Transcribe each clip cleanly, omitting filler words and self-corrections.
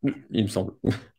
il me semble.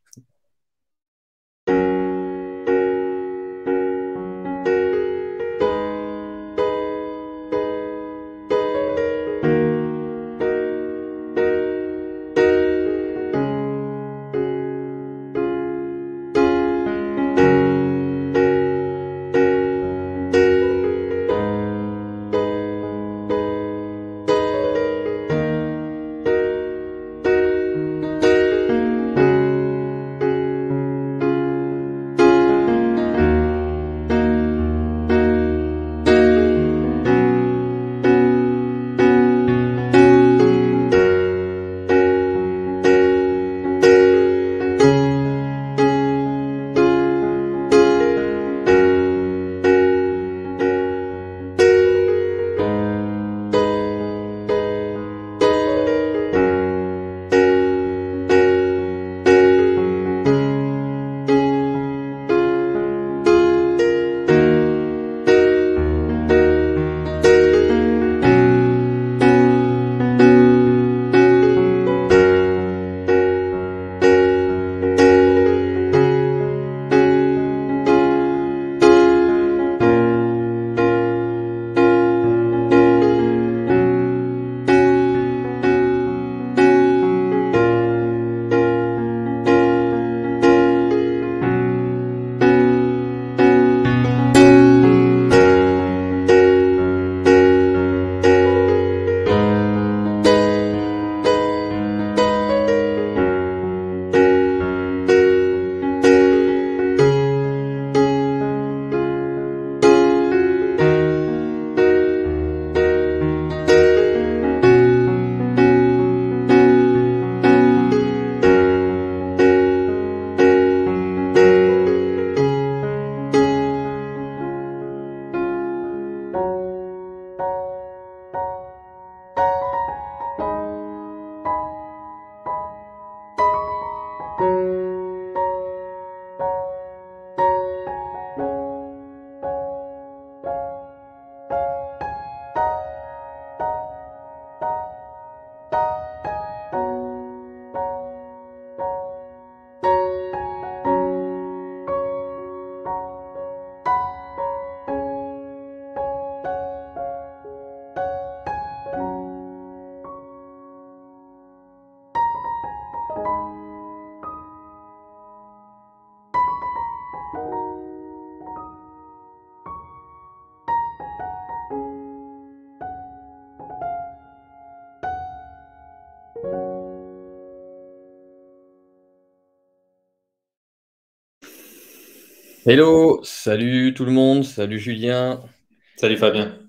Hello, salut tout le monde, salut Julien. Salut Fabien.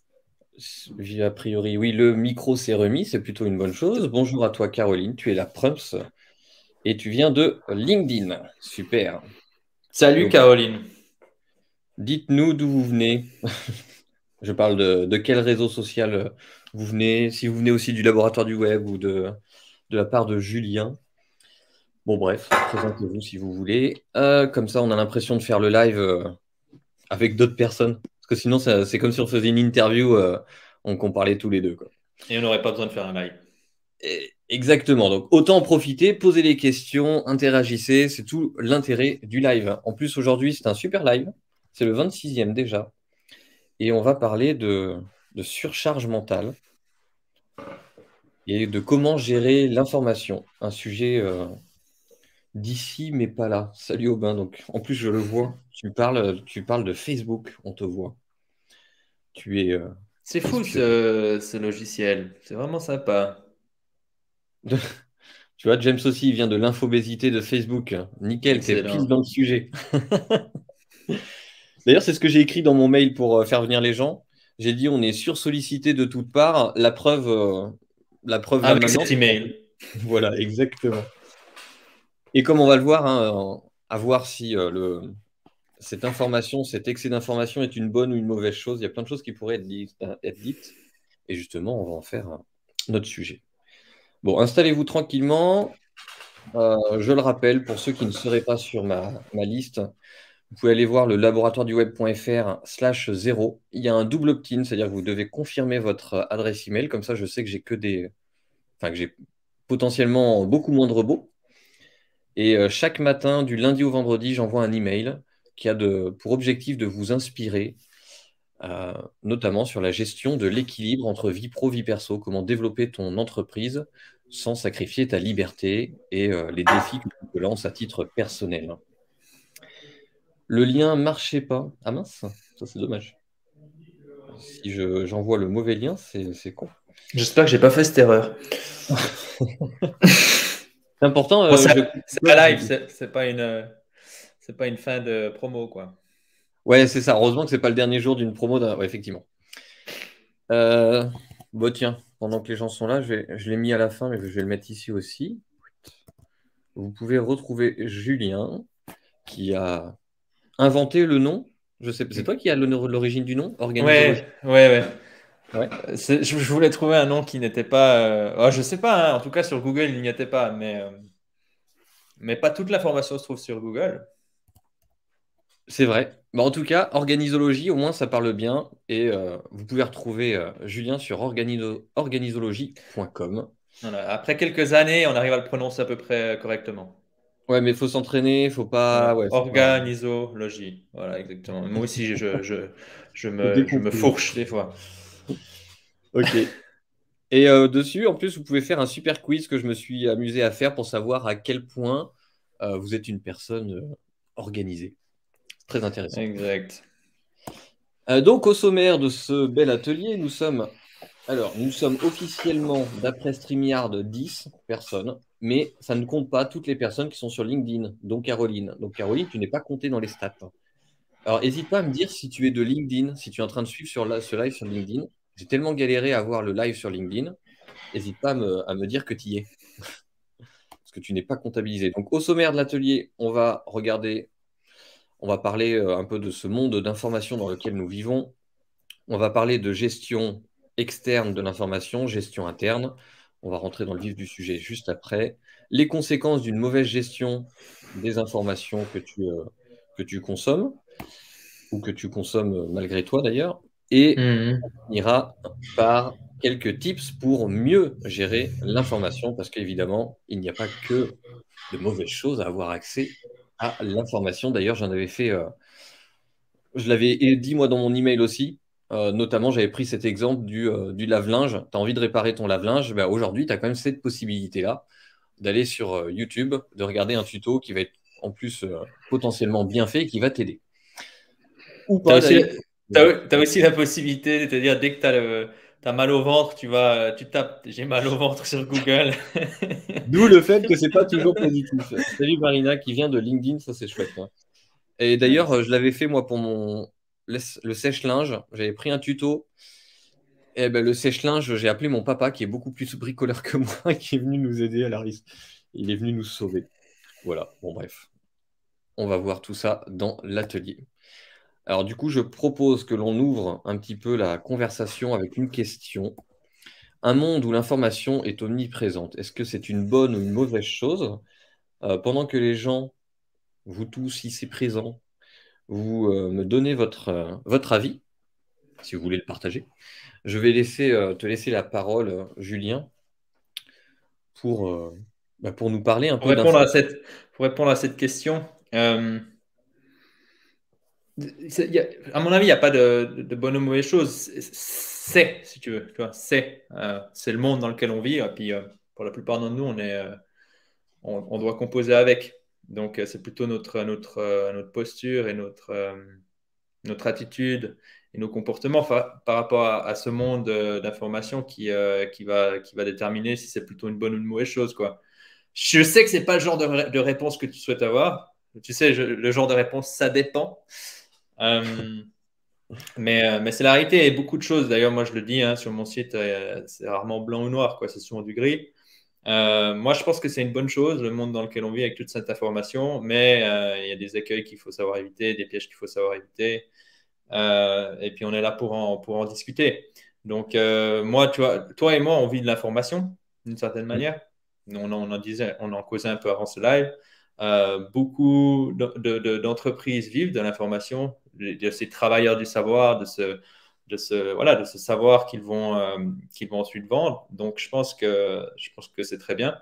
A priori, oui, le micro s'est remis, c'est plutôt une bonne chose. Bonjour à toi Caroline, tu es la Prumps et tu viens de LinkedIn. Super. Salut Donc, Caroline. dites-nous d'où vous venez. Je parle de quel réseau social vous venez, si vous venez aussi du laboratoire du web ou de la part de Julien. Bon, bref, présentez-vous si vous voulez. Comme ça, on a l'impression de faire le live avec d'autres personnes. Parce que sinon, c'est comme si on faisait une interview, qu'on parlait tous les deux, quoi. Et on n'aurait pas besoin de faire un live. Exactement. Donc, autant en profiter, poser des questions, interagissez. C'est tout l'intérêt du live. En plus, aujourd'hui, c'est un super live. C'est le 26e déjà. Et on va parler de surcharge mentale et de comment gérer l'information. Un sujet d'ici, mais pas là. Salut Aubin. Donc, en plus, je le vois. Tu parles de Facebook. On te voit. Tu es C'est fou espionné. ce logiciel. C'est vraiment sympa. Tu vois, James aussi, il vient de l'infobésité de Facebook. Nickel, t'es pile Excellent. dans le sujet. D'ailleurs, c'est ce que j'ai écrit dans mon mail pour faire venir les gens. J'ai dit, on est sursollicité de toutes parts. La preuve là Avec maintenant. cet email. Voilà, exactement. Et comme on va le voir, hein, à voir si cette information, cet excès d'information est une bonne ou une mauvaise chose. Il y a plein de choses qui pourraient être dites. Et justement, on va en faire notre sujet. Bon, installez-vous tranquillement. Je le rappelle, pour ceux qui ne seraient pas sur ma liste, vous pouvez aller voir le laboratoire-du-web.fr/0. Il y a un double opt-in, c'est-à-dire que vous devez confirmer votre adresse email. Comme ça, je sais que j'ai que des. Enfin, que j'ai potentiellement beaucoup moins de robots. Et chaque matin, du lundi au vendredi, j'envoie un email qui a pour objectif de vous inspirer, notamment sur la gestion de l'équilibre entre vie pro, vie perso, comment développer ton entreprise sans sacrifier ta liberté et les défis que tu te lances à titre personnel. Le lien marchait pas. Ah mince, ça c'est dommage. Si j'envoie le mauvais lien, c'est con. J'espère que j'ai pas fait cette erreur. C'est important. Bon, c'est Je... pas live, c'est pas une fin de promo, quoi. Ouais, c'est ça. Heureusement que c'est pas le dernier jour d'une promo. Ouais, effectivement. Bon, tiens, pendant que les gens sont là, je l'ai mis à la fin, mais je vais le mettre ici aussi. Vous pouvez retrouver Julien qui a inventé le nom. Je sais, c'est toi qui as l'origine du nom, Organisologie. Ouais. Ouais. Je voulais trouver un nom qui n'était pas. Je sais pas, hein, en tout cas sur Google, il n'y était pas, mais pas toute l'information se trouve sur Google. C'est vrai. Bah, en tout cas, Organisologie, au moins ça parle bien. Et vous pouvez retrouver Julien sur organisologie.com. Voilà. Après quelques années, on arrive à le prononcer à peu près correctement. Ouais, mais il faut s'entraîner, faut pas. Voilà. Ouais, faut pas. Organisologie. Voilà, exactement. Moi aussi, Faut je me déconstruire. fourche des fois. Ok. Et dessus, en plus, vous pouvez faire un super quiz que je me suis amusé à faire pour savoir à quel point vous êtes une personne organisée. C'est très intéressant. Exact. Donc, au sommaire de ce bel atelier, nous sommes officiellement, d'après StreamYard, 10 personnes, mais ça ne compte pas toutes les personnes qui sont sur LinkedIn, dont Caroline. Donc, Caroline, tu n'es pas comptée dans les stats. Alors, n'hésite pas à me dire si tu es de LinkedIn, si tu es en train de suivre ce live sur LinkedIn. J'ai tellement galéré à voir le live sur LinkedIn. N'hésite pas à me dire que tu y es, parce que tu n'es pas comptabilisé. Donc, au sommaire de l'atelier, on va parler un peu de ce monde d'information dans lequel nous vivons. On va parler de gestion externe de l'information, gestion interne. On va rentrer dans le vif du sujet juste après. Les conséquences d'une mauvaise gestion des informations que tu consommes, ou que tu consommes malgré toi d'ailleurs. Et Mhm. on ira par quelques tips pour mieux gérer l'information, parce qu'évidemment, il n'y a pas que de mauvaises choses à avoir accès à l'information. D'ailleurs, je l'avais dit moi dans mon email aussi. Notamment, j'avais pris cet exemple du lave-linge. Tu as envie de réparer ton lave-linge. Ben, aujourd'hui, tu as quand même cette possibilité-là d'aller sur YouTube, de regarder un tuto qui va être en plus potentiellement bien fait et qui va t'aider. Ou T'as pas aussi, d'ailleurs. t'as aussi la possibilité de te dire, dès que t'as mal au ventre, tu tapes j'ai mal au ventre sur Google. D'où le fait que c'est pas toujours positif. Salut Marina qui vient de LinkedIn, ça c'est chouette, hein. Et d'ailleurs, Nice. je l'avais fait moi pour le sèche-linge. J'avais pris un tuto. Et ben, le sèche-linge, j'ai appelé mon papa qui est beaucoup plus bricoleur que moi, qui est venu nous aider à la risque. Il est venu nous sauver. Voilà, bon bref. On va voir tout ça dans l'atelier. Alors du coup, je propose que l'on ouvre un petit peu la conversation avec une question. Un monde où l'information est omniprésente, est-ce que c'est une bonne ou une mauvaise chose? Pendant que les gens, vous tous ici présents, vous me donnez votre avis, si vous voulez le partager. Je vais te laisser la parole, Julien, pour, pour nous parler un Pour peu répondre d'infos. pour répondre à cette question, à mon avis, il n'y a pas de bonne ou mauvaise chose. Si tu veux, tu vois, c'est le monde dans lequel on vit. Et puis, pour la plupart d'entre nous, on doit composer avec. Donc, c'est plutôt notre posture et notre attitude et nos comportements par rapport à ce monde d'information qui va déterminer si c'est plutôt une bonne ou une mauvaise chose, quoi. Je sais que c'est pas le genre de réponse que tu souhaites avoir. Tu sais, le genre de réponse, ça dépend. Euh, mais c'est la réalité et beaucoup de choses. D'ailleurs, moi, je le dis hein, sur mon site, c'est rarement blanc ou noir, quoi. C'est souvent du gris. Moi, je pense que c'est une bonne chose, le monde dans lequel on vit avec toute cette information, mais il y a des écueils qu'il faut savoir éviter, des pièges qu'il faut savoir éviter. Et puis, on est là pour en discuter. Donc, moi, tu vois, toi et moi, on vit de l'information d'une certaine manière. On en causait un peu avant ce live. Beaucoup d'entreprises vivent de l'information, de ces travailleurs du savoir, de ce savoir qu'ils vont ensuite vendre. Donc, je pense que c'est très bien.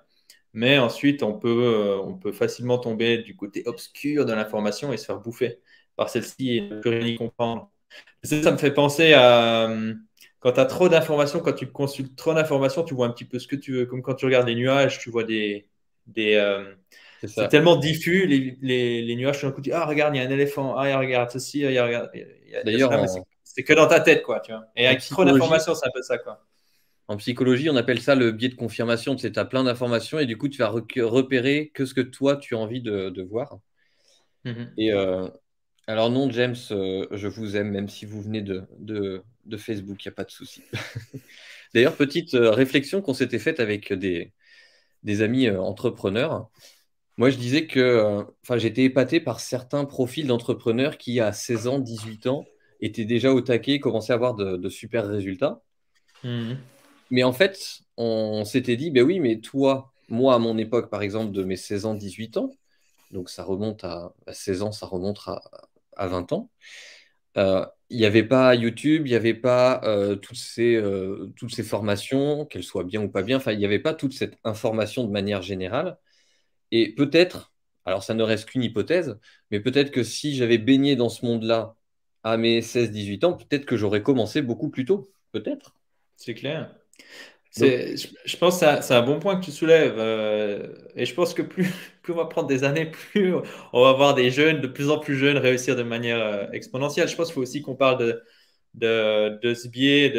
Mais ensuite, on peut facilement tomber du côté obscur de l'information et se faire bouffer par celle-ci et ne plus rien y comprendre. Ça me fait penser à quand tu as trop d'informations, quand tu consultes trop d'informations, tu vois un petit peu ce que tu veux. Comme quand tu regardes les nuages, tu vois des, C'est c'est ça. tellement diffus, les nuages, tout d'un coup, tu dis, ah, regarde, il y a un éléphant, ah, regarde ceci, ah, regarde, il y a D'ailleurs, cela, mais c'est que dans ta tête, quoi, tu vois. Et en avec trop psychologie, d'informations, c'est un peu ça, quoi. En psychologie, on appelle ça le biais de confirmation. Tu sais, tu as plein d'informations et du coup, tu vas repérer que ce que toi, tu as envie de voir. Mhm. Et alors non, James, je vous aime, même si vous venez de Facebook, il n'y a pas de souci. D'ailleurs, petite réflexion qu'on s'était faite avec des amis entrepreneurs. Moi, je disais que enfin, j'étais épaté par certains profils d'entrepreneurs qui, à 16 ans, 18 ans, étaient déjà au taquet, commençaient à avoir de super résultats. Mhm. Mais en fait, on s'était dit, ben oui, mais toi, moi, à mon époque, par exemple, de mes 16 ans, 18 ans, donc ça remonte à 16 ans, ça remonte à 20 ans, il n'y avait pas YouTube, il n'y avait pas toutes ces formations, qu'elles soient bien ou pas bien, enfin, il n'y avait pas toute cette information de manière générale. Et peut-être, alors ça ne reste qu'une hypothèse, mais peut-être que si j'avais baigné dans ce monde-là à mes 16, 18 ans, peut-être que j'aurais commencé beaucoup plus tôt. Peut-être. C'est clair. Donc, Je pense que c'est un bon point que tu soulèves. Et je pense que plus on va prendre des années, plus on va voir des jeunes, de plus en plus jeunes, réussir de manière exponentielle. Je pense qu'il faut aussi qu'on parle de ce biais,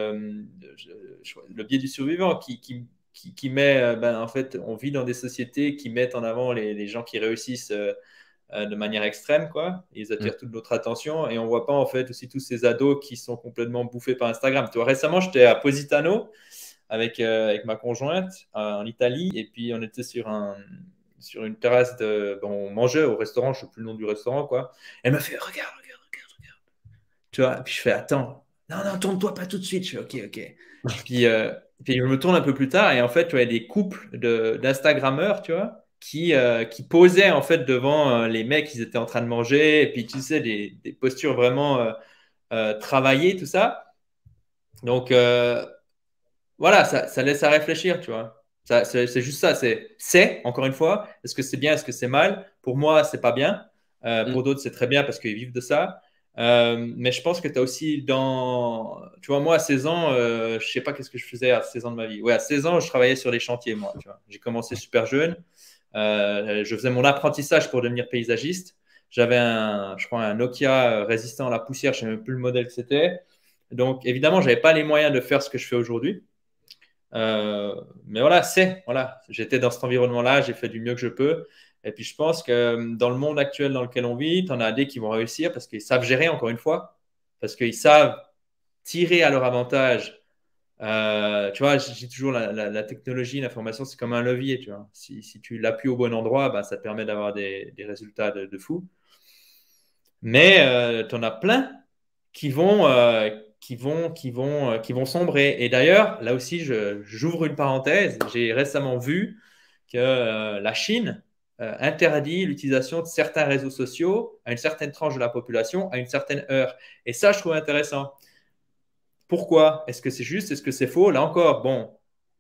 le biais du survivant qui met, en fait, on vit dans des sociétés qui mettent en avant les gens qui réussissent de manière extrême, quoi. Ils mm, attirent toute notre attention et on voit pas, en fait, aussi tous ces ados qui sont complètement bouffés par Instagram. Tu vois, récemment, j'étais à Positano avec ma conjointe en Italie. Et puis, on était sur une terrasse bon, on mangeait au restaurant, je ne sais plus le nom du restaurant, quoi. Elle m'a fait, regarde, regarde, regarde, regarde. Tu vois, puis je fais, attends, non, non, tourne-toi pas tout de suite. Je fais, ok, ok. Puis, euh, puis je me tourne un peu plus tard et en fait, tu vois, il y a des couples d'Instagrammeurs, tu vois, qui posaient en fait devant les mecs, ils étaient en train de manger. Et puis, tu sais, des postures vraiment travaillées, tout ça. Donc, voilà, ça laisse à réfléchir, tu vois. C'est juste ça. Encore une fois, est-ce que c'est bien, est-ce que c'est mal? Pour moi, c'est pas bien. mm. Pour d'autres, c'est très bien parce qu'ils vivent de ça. Mais je pense que tu as aussi Tu vois, moi, à 16 ans, je sais pas qu'est-ce que je faisais à 16 ans de ma vie. Ouais, à 16 ans, je travaillais sur les chantiers, moi, tu vois. J'ai commencé super jeune. Je faisais mon apprentissage pour devenir paysagiste. J'avais je crois, un Nokia résistant à la poussière. Je ne sais même plus le modèle que c'était. Donc, évidemment, je n'avais pas les moyens de faire ce que je fais aujourd'hui. Mais voilà, j'étais dans cet environnement-là, j'ai fait du mieux que je peux. Et puis je pense que dans le monde actuel dans lequel on vit, tu en as des qui vont réussir parce qu'ils savent gérer, encore une fois, parce qu'ils savent tirer à leur avantage. Tu vois, je dis toujours la technologie, l'information, c'est comme un levier. Tu vois. Si tu l'appuies au bon endroit, bah, ça te permet d'avoir des résultats de fou. Mais tu en as plein qui vont sombrer. Et d'ailleurs, là aussi, j'ouvre une parenthèse. J'ai récemment vu que la Chine interdit l'utilisation de certains réseaux sociaux à une certaine tranche de la population à une certaine heure. Et ça, je trouve intéressant. Pourquoi? Est-ce que c'est juste? Est-ce que c'est faux? Là encore, bon,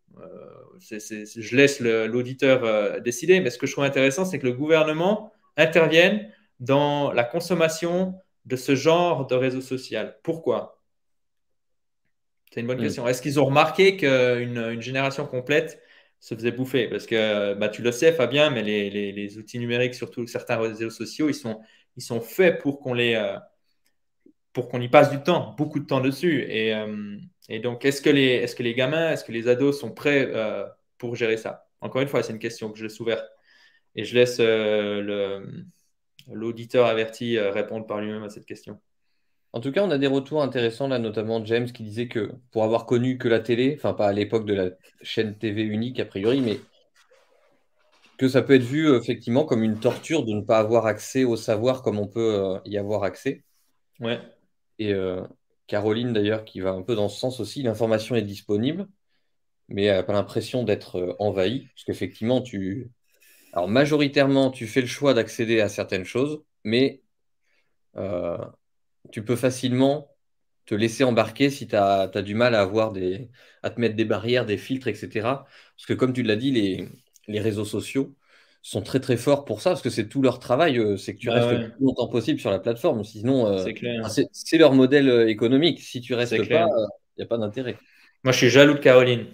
je laisse l'auditeur décider. Mais ce que je trouve intéressant, c'est que le gouvernement intervienne dans la consommation de ce genre de réseau social. Pourquoi? C'est une bonne Mm. question. Est-ce qu'ils ont remarqué qu'une génération complète se faisait bouffer? Parce que bah, tu le sais, Fabien, mais les outils numériques, surtout certains réseaux sociaux, ils sont faits pour qu'on y passe du temps, beaucoup de temps dessus. Et donc, est-ce que les gamins, est-ce que les ados sont prêts pour gérer ça? Encore une fois, c'est une question que je laisse ouverte. Et je laisse l'auditeur averti répondre par lui-même à cette question. En tout cas, on a des retours intéressants là, notamment James qui disait que pour avoir connu que la télé, enfin pas à l'époque de la chaîne TV unique a priori, mais que ça peut être vu effectivement comme une torture de ne pas avoir accès au savoir comme on peut y avoir accès. Ouais. Et Caroline d'ailleurs qui va un peu dans ce sens aussi, l'information est disponible, mais elle n'a pas l'impression d'être envahie, parce qu'effectivement, alors majoritairement, tu fais le choix d'accéder à certaines choses, mais euh, tu peux facilement te laisser embarquer si tu as du mal à te mettre des barrières, des filtres, etc. Parce que comme tu l'as dit, les réseaux sociaux sont très très forts pour ça, parce que c'est tout leur travail, c'est que tu Bah restes le ouais, plus longtemps possible sur la plateforme. Sinon, c'est clair, c'est leur modèle économique. Si tu c'est restes pas, clair. il n'y a pas d'intérêt. Moi, je suis jaloux de Caroline.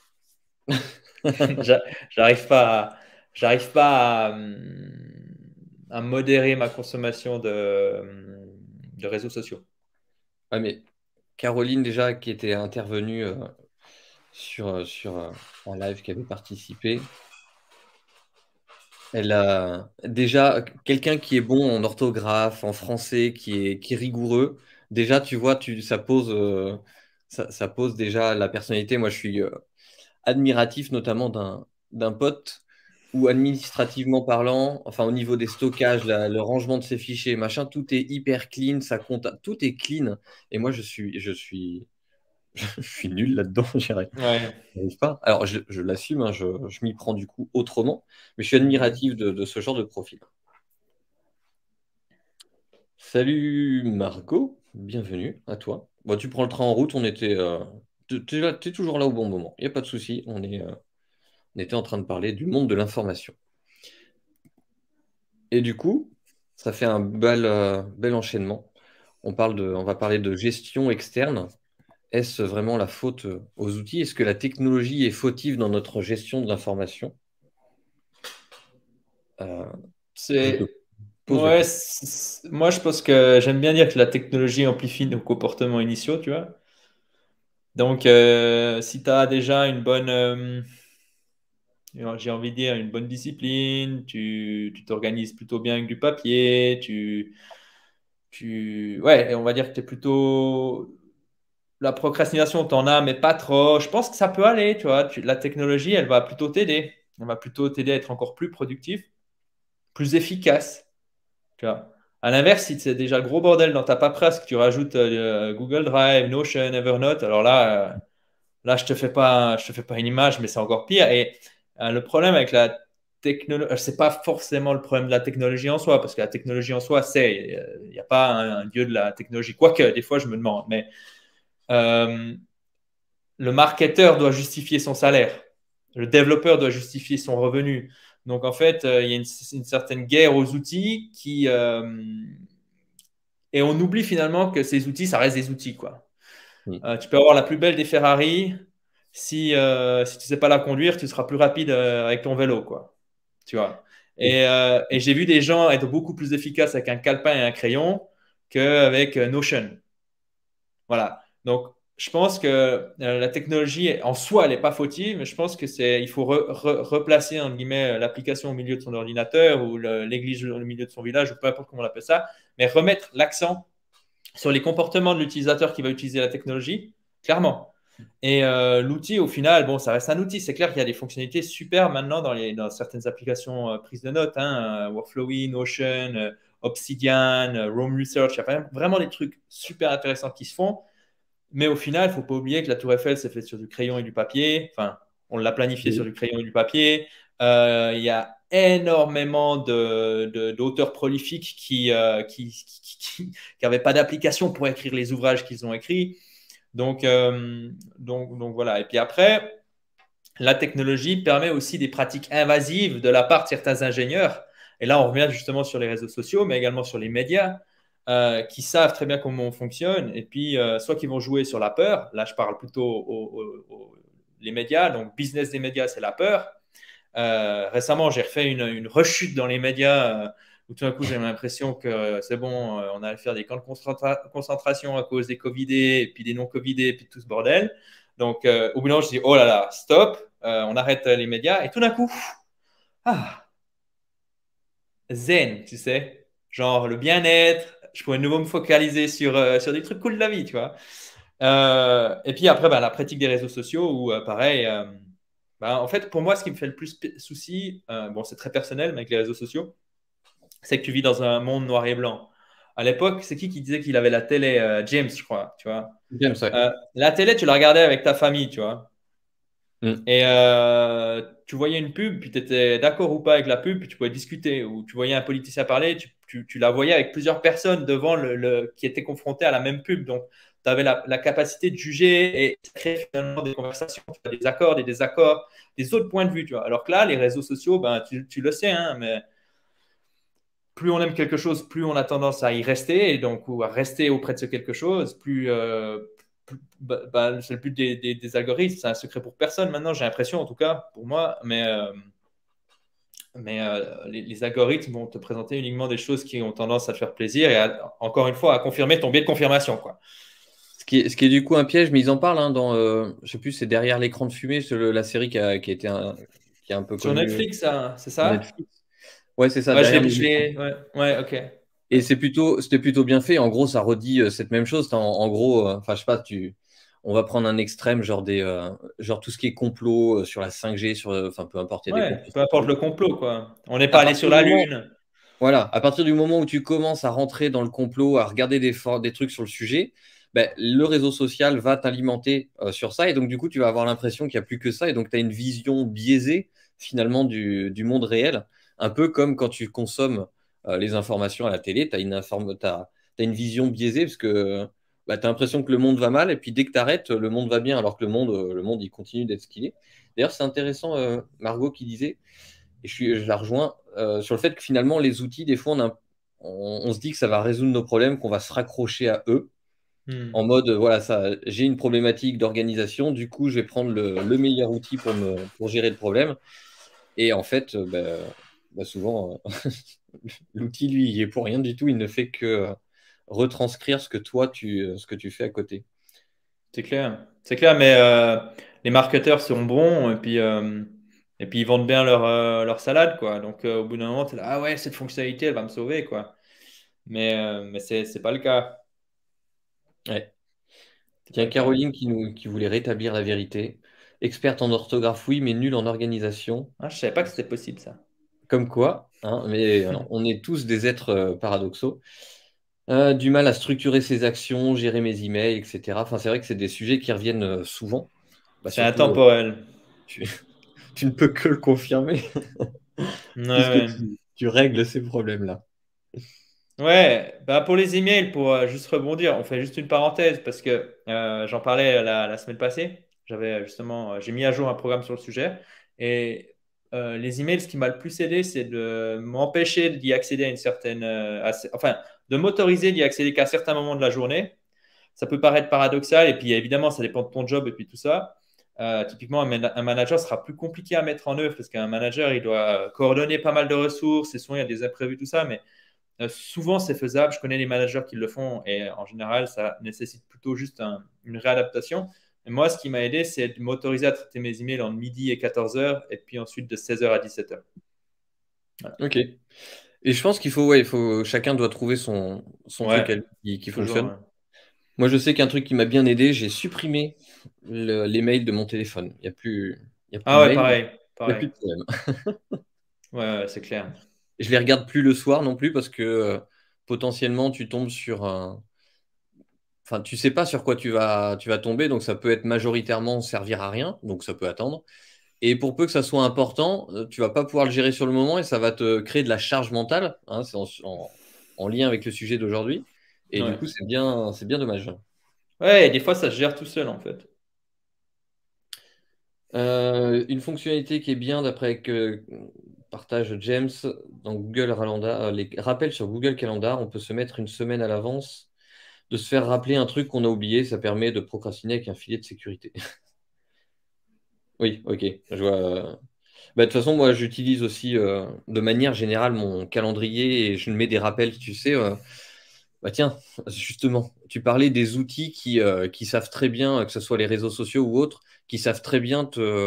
J'a- J'arrive pas à modérer ma consommation de réseaux sociaux. Ouais, mais Caroline, déjà, qui était intervenue un live, qui avait participé, elle a déjà quelqu'un qui est bon en orthographe, en français, qui est rigoureux. Déjà, tu vois, ça pose déjà la personnalité. Moi, je suis admiratif notamment d'un pote où administrativement parlant, enfin au niveau des stockages, le rangement de ses fichiers, machin, tout est hyper clean, ça compte, tout est clean. Et moi, je suis nul là-dedans, Ouais. j'arrive pas. Alors, je l'assume, hein, je m'y prends du coup autrement, mais je suis admiratif de ce genre de profil. Salut Margot, bienvenue à toi. Bon, tu prends le train en route, t'es toujours là au bon moment, il n'y a pas de souci, on était en train de parler du monde de l'information. Et du coup, ça fait un bel enchaînement. On va parler de gestion externe. Est-ce vraiment la faute aux outils? Est-ce que la technologie est fautive dans notre gestion de l'information? Euh, je te C'est pose la Ouais, question. moi je pense que j'aime bien dire que la technologie amplifie nos comportements initiaux, tu vois. Donc, si tu as déjà une bonne, j'ai envie de dire, une bonne discipline, tu t'organises plutôt bien avec du papier, ouais, et on va dire que tu es plutôt. La procrastination, t'en as, mais pas trop. Je pense que ça peut aller, tu vois. La technologie, elle va plutôt t'aider. Elle va plutôt t'aider à être encore plus productif, plus efficace. Tu vois. À l'inverse, si c'est déjà le gros bordel dans ta paperasse, que tu rajoutes Google Drive, Notion, Evernote, alors là, je te fais pas une image, mais c'est encore pire. Et le problème avec la technologie, c'est pas forcément le problème de la technologie en soi, parce que la technologie en soi, il n'y a pas un dieu de la technologie. Quoique, des fois, je me demande, mais euh, le marketeur doit justifier son salaire. Le développeur doit justifier son revenu. Donc, en fait, il y a une certaine guerre aux outils et on oublie finalement que ces outils, ça reste des outils, quoi. Hmm. Tu peux avoir la plus belle des Ferrari. Si tu ne sais pas la conduire, tu seras plus rapide avec ton vélo, quoi. Tu vois. Et j'ai vu des gens être beaucoup plus efficaces avec un calepin et un crayon qu'avec Notion. Voilà. Donc, je pense que la technologie en soi, elle n'est pas fautive, mais je pense que il faut replacer entre guillemets l'application au milieu de son ordinateur ou l'église au milieu de son village ou peu importe comment on appelle ça, mais remettre l'accent sur les comportements de l'utilisateur qui va utiliser la technologie, clairement. Et l'outil, au final, bon, ça reste un outil. C'est clair qu'il y a des fonctionnalités super maintenant dans certaines applications prise de notes, hein, Workflowy, Notion, Obsidian, Roam Research. Il y a vraiment des trucs super intéressants qui se font. Mais au final, il ne faut pas oublier que la Tour Eiffel, c'est fait sur du crayon et du papier. Enfin, on l'a planifié sur Oui. du crayon et du papier. Il y a énormément d'auteurs prolifiques qui n'avaient pas d'application pour écrire les ouvrages qu'ils ont écrits. Donc voilà. Et puis après, la technologie permet aussi des pratiques invasives de la part de certains ingénieurs. Et là, on revient justement sur les réseaux sociaux, mais également sur les médias, qui savent très bien comment on fonctionne. Et puis, soit qu'ils vont jouer sur la peur. Là, je parle plutôt les médias. Donc, business des médias, c'est la peur. Récemment, j'ai refait une rechute dans les médias où tout d'un coup, j'ai l'impression que c'est bon, on allait faire des camps de concentration à cause des Covidés, et puis des non-Covidés, et puis tout ce bordel. Donc, au bout d'un moment, je dis, oh là là, stop, on arrête les médias. Et tout d'un coup, ah, zen, tu sais, genre le bien-être. Je pourrais de nouveau me focaliser sur des trucs cool de la vie, tu vois. Et puis après, bah, la pratique des réseaux sociaux, où pareil, bah, en fait, pour moi, ce qui me fait le plus souci, bon, c'est très personnel, mais avec les réseaux sociaux, c'est que tu vis dans un monde noir et blanc. À l'époque, c'est qui disait qu'il avait la télé? James, je crois, tu vois. James, ouais. La télé, tu la regardais avec ta famille, tu vois. Hmm. Et tu voyais une pub, puis tu étais d'accord ou pas avec la pub, puis tu pouvais discuter. Ou tu voyais un politicien parler, tu la voyais avec plusieurs personnes devant qui étaient confrontées à la même pub. Donc, tu avais la capacité de juger et de créer finalement des conversations, des accords, des désaccords, des autres points de vue. Tu vois. Alors que là, les réseaux sociaux, ben, tu le sais, hein, mais plus on aime quelque chose, plus on a tendance à y rester, et donc ou à rester auprès de ce quelque chose, c'est le but des algorithmes. C'est un secret pour personne maintenant, j'ai l'impression, en tout cas, pour moi, mais les algorithmes vont te présenter uniquement des choses qui ont tendance à te faire plaisir et encore une fois à confirmer ton biais de confirmation, quoi. Ce qui est du coup un piège, mais ils en parlent hein, dans, je sais plus, c'est Derrière l'écran de fumée, la série qui a été qui est un peu Sur connue Netflix, ça, c'est sur ça? Netflix. Ouais, c'est ça, Ouais, Derrière les écrans. ouais, ok. Et c'était plutôt bien fait. En gros, ça redit cette même chose. En gros, enfin, je sais pas, on va prendre un extrême, genre tout ce qui est complot sur la 5G, enfin, peu importe, il y a des Ouais, complots peu importe partout. le complot, quoi. On n'est À pas allé sur partir du la moment, Lune. voilà, à partir du moment où tu commences à rentrer dans le complot, à regarder des trucs sur le sujet, ben, le réseau social va t'alimenter sur ça. Et donc, du coup, tu vas avoir l'impression qu'il n'y a plus que ça. Et donc, tu as une vision biaisée, finalement, du monde réel. Un peu comme quand tu consommes les informations à la télé, tu as t'as une vision biaisée parce que bah, tu as l'impression que le monde va mal. Et puis, dès que tu arrêtes, le monde va bien, alors que le monde il continue d'être ce qu'il est. D'ailleurs, c'est intéressant, Margot, qui disait et je la rejoins sur le fait que finalement, les outils, des fois, on se dit que ça va résoudre nos problèmes, qu'on va se raccrocher à eux, en Hmm. mode, voilà, ça, j'ai une problématique d'organisation, du coup, je vais prendre le meilleur outil pour gérer le problème. Et en fait, bah, souvent, l'outil, lui, il est pour rien du tout, il ne fait que retranscrire ce que tu fais à côté. C'est clair. C'est clair, mais les marketeurs sont bons et puis ils vendent bien leur salade, quoi. Donc au bout d'un moment, tu es là, ah ouais, cette fonctionnalité, elle va me sauver, quoi. Mais c'est pas le cas. Ouais. C'est pas Tiens, le cas. Caroline qui voulait rétablir la vérité. Experte en orthographe, oui, mais nulle en organisation. Ah, je savais pas que c'était possible, ça. Comme quoi, hein, mais on est tous des êtres paradoxaux. Du mal à structurer ses actions, gérer mes emails, etc. Enfin, c'est vrai que c'est des sujets qui reviennent souvent. Bah, C'est surtout, intemporel. tu, tu ne peux que le confirmer, Ouais, puisque ouais. tu règles ces problèmes-là. Ouais, bah pour les emails, pour juste rebondir, on fait juste une parenthèse parce que j'en parlais la semaine passée. J'avais justement, j'ai mis à jour un programme sur le sujet et les emails, ce qui m'a le plus aidé, c'est de m'empêcher d'y accéder à une certaine, enfin, de m'autoriser d'y accéder qu'à certains moments de la journée. Ça peut paraître paradoxal et puis évidemment, ça dépend de ton job et puis tout ça. Typiquement, un manager sera plus compliqué à mettre en œuvre parce qu'un manager, il doit coordonner pas mal de ressources et souvent il y a des imprévus, tout ça, mais souvent, c'est faisable. Je connais les managers qui le font et en général, ça nécessite plutôt juste une réadaptation. Et moi, ce qui m'a aidé, c'est de m'autoriser à traiter mes emails en midi et 14 heures et puis ensuite de 16 heures à 17 heures. Voilà. Ok. Et je pense chacun doit trouver son truc Ouais, à lui qui toujours. fonctionne. Ouais. Moi, je sais qu'un truc qui m'a bien aidé, j'ai supprimé les mails de mon téléphone. Il y a plus Ah de ouais, mails, pareil, il n'y a pareil. plus de problème. Ouais, ouais, c'est clair. Je les regarde plus le soir non plus parce que potentiellement tu tombes enfin tu sais pas sur quoi tu vas tomber, donc ça peut être majoritairement servir à rien, donc ça peut attendre. Et pour peu que ça soit important, tu vas pas pouvoir le gérer sur le moment et ça va te créer de la charge mentale, hein, c'est en lien avec le sujet d'aujourd'hui. Et du Ouais. coup, c'est bien dommage. Ouais, et des fois, ça se gère tout seul en fait. Une fonctionnalité qui est bien d'après que partage James dans Google Calendar, les rappels sur Google Calendar, on peut se mettre une semaine à l'avance, de se faire rappeler un truc qu'on a oublié, ça permet de procrastiner avec un filet de sécurité. Oui, ok, je vois. Bah, de toute façon, moi, j'utilise aussi de manière générale mon calendrier et je me mets des rappels, tu sais. Bah tiens, justement, tu parlais des outils qui savent très bien, que ce soit les réseaux sociaux ou autres, qui savent très bien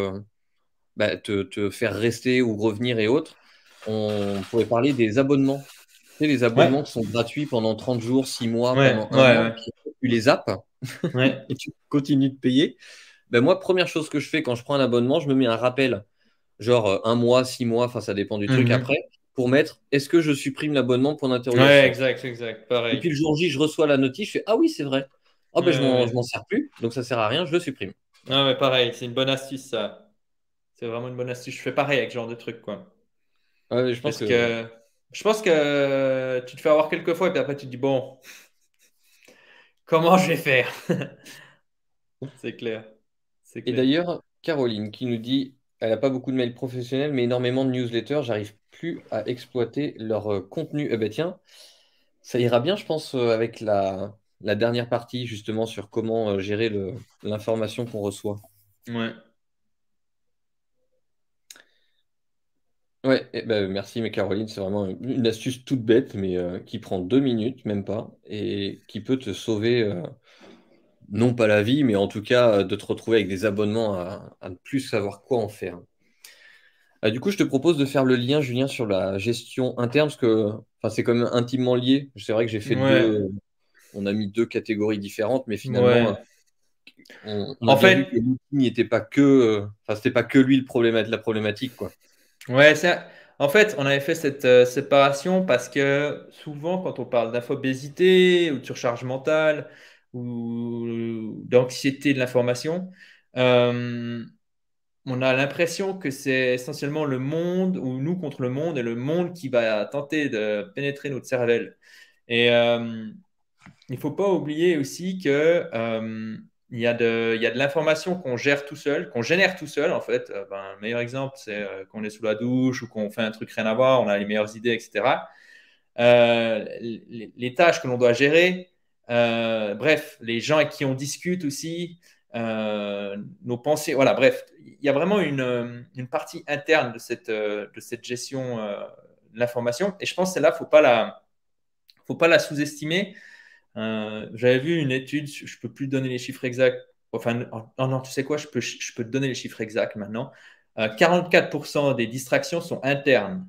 te faire rester ou revenir et autres. On pourrait parler des abonnements. Tu sais, les Ouais, abonnements qui sont gratuits pendant 30 jours, 6 mois, ouais, pendant ouais, un an, ouais. puis tu les zappes Ouais. et tu continues de payer. Ben moi, première chose que je fais quand je prends un abonnement, je me mets un rappel, genre un mois, 6 mois, enfin ça dépend du truc Mhm. après, pour mettre est-ce que je supprime l'abonnement pour Ouais, l'interrogation. exact, exact. Et Pareil. puis le jour J, je reçois la notice, je fais ah oui, c'est vrai. Ah Ouais, ben ouais, je m'en ouais. sers plus, donc ça sert à rien, je le supprime. Ah ouais, pareil. C'est une bonne astuce, ça. C'est vraiment une bonne astuce. Je fais pareil avec ce genre de truc, quoi. Ouais, je pense Parce que que je pense que tu te fais avoir quelques fois et puis après tu te dis, bon, comment je vais faire? C'est clair. C'est Et clair. d'ailleurs, Caroline qui nous dit, elle n'a pas beaucoup de mails professionnels, mais énormément de newsletters, j'arrive plus à exploiter leur contenu. Eh ben tiens, ça ira bien, je pense, avec la dernière partie, justement, sur comment gérer l'information qu'on reçoit. Ouais. Ouais, eh ben, merci, mais Caroline, c'est vraiment une astuce toute bête, mais qui prend 2 minutes, même pas, et qui peut te sauver, non pas la vie, mais en tout cas, de te retrouver avec des abonnements à ne plus savoir quoi en faire. Du coup, je te propose de faire le lien, Julien, sur la gestion interne, parce que enfin, c'est quand même intimement lié. C'est vrai que j'ai fait Ouais. on a mis deux catégories différentes, mais finalement, Ouais. on a En bien vu que fait, l'outil n'était pas que, enfin, c'était pas que lui le problème, la problématique, quoi. ouais, en fait, on avait fait cette séparation parce que souvent, quand on parle d'infobésité ou de surcharge mentale ou d'anxiété de l'information, euh, on a l'impression que c'est essentiellement le monde ou nous contre le monde et le monde qui va tenter de pénétrer notre cervelle. Et il ne faut pas oublier aussi que il y a de l'information qu'on gère tout seul, qu'on génère tout seul en fait. Le meilleur exemple, c'est qu'on est sous la douche ou qu'on fait un truc rien à voir, on a les meilleures idées, etc. Les tâches que l'on doit gérer, bref, les gens avec qui on discute aussi, nos pensées, voilà, bref, il y a vraiment une partie interne de cette gestion de l'information. Et je pense que celle-là, faut pas la sous-estimer. J'avais vu une étude, je ne peux plus donner les chiffres exacts. Enfin, oh non, tu sais quoi, je peux te donner les chiffres exacts maintenant. 44% des distractions sont internes,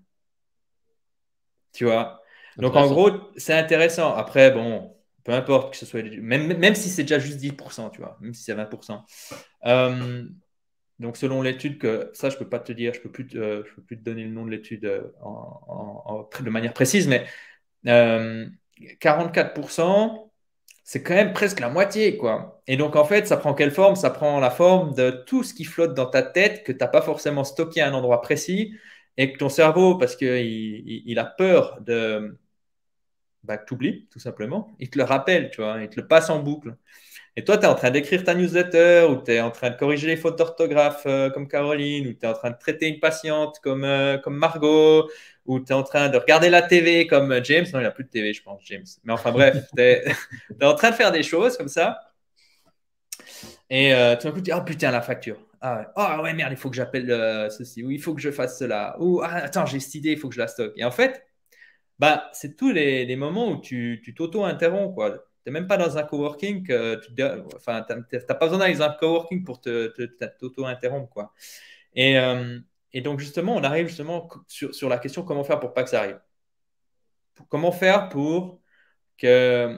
tu vois. Donc, en Intéressant. gros, c'est intéressant. Après, bon, peu importe que ce soit, même si c'est déjà juste 10%, tu vois, même si c'est 20%. Euh, donc, selon l'étude, que ça, je ne peux pas te dire, je peux plus te donner le nom de l'étude de manière précise, mais euh, 44%, c'est quand même presque la moitié, quoi. Et donc, en fait, ça prend quelle forme? Ça prend la forme de tout ce qui flotte dans ta tête, que tu n'as pas forcément stocké à un endroit précis, et que ton cerveau, parce qu'il il a peur que tu oublies, tout simplement, il te le rappelle, tu vois, il te le passe en boucle. Et toi, tu es en train d'écrire ta newsletter, ou tu es en train de corriger les fautes d'orthographe comme Caroline, ou tu es en train de traiter une patiente comme Margot, ou tu es en train de regarder la TV comme James. Non, il n'a plus de TV, je pense, James. Mais enfin bref, tu es, en train de faire des choses comme ça. Et tout d'un coup, tu dis, oh putain, la facture. Ah ouais, oh, ouais merde, il faut que j'appelle ceci, ou il faut que je fasse cela, ou ah, attends, j'ai cette idée, il faut que je la stocke. Et en fait, bah, c'est tous les moments où tu t'auto-interromps, quoi. Tu n'es même pas dans un coworking, enfin, tu n'as pas besoin d'aller dans un coworking pour t'auto-interrompre, quoi. Et, euh, et donc, justement, on arrive justement sur la question comment faire pour pas que ça arrive. Comment faire pour que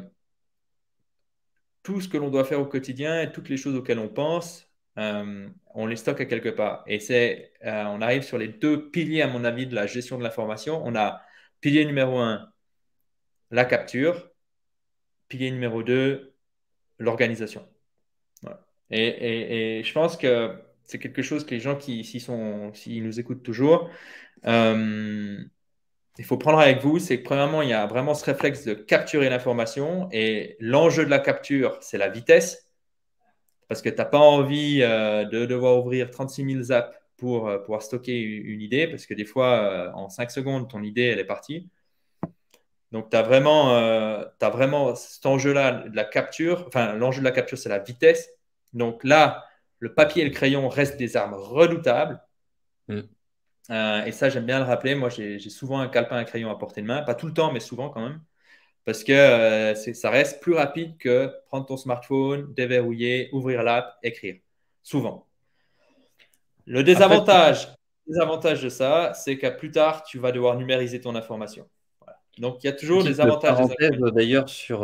tout ce que l'on doit faire au quotidien et toutes les choses auxquelles on pense, on les stocke à quelque part. Et on arrive sur les deux piliers, à mon avis, de la gestion de l'information. On a pilier numéro un, la capture. Pilier numéro 2, l'organisation. Voilà. Et je pense que c'est quelque chose que les gens s'ils nous écoutent toujours, euh, il faut prendre avec vous, c'est que premièrement, il y a vraiment ce réflexe de capturer l'information et l'enjeu de la capture, c'est la vitesse parce que tu n'as pas envie de devoir ouvrir 36 000 apps pour pouvoir stocker une idée parce que des fois, en 5 secondes, ton idée, elle est partie. Donc, t'as vraiment cet enjeu-là de la capture. Enfin, l'enjeu de la capture, c'est la vitesse. Donc là, le papier et le crayon restent des armes redoutables. Mm. Et ça, j'aime bien le rappeler. Moi, j'ai souvent un calepin, un crayon à portée de main. Pas tout le temps, mais souvent quand même. Parce que ça reste plus rapide que prendre ton smartphone, déverrouiller, ouvrir l'app, écrire. Souvent. Le Après, désavantage de ça, c'est qu'à plus tard, tu vas devoir numériser ton information. Voilà. Donc, il y a toujours des petite avantages et des parenthèse inconvénients. d'ailleurs sur.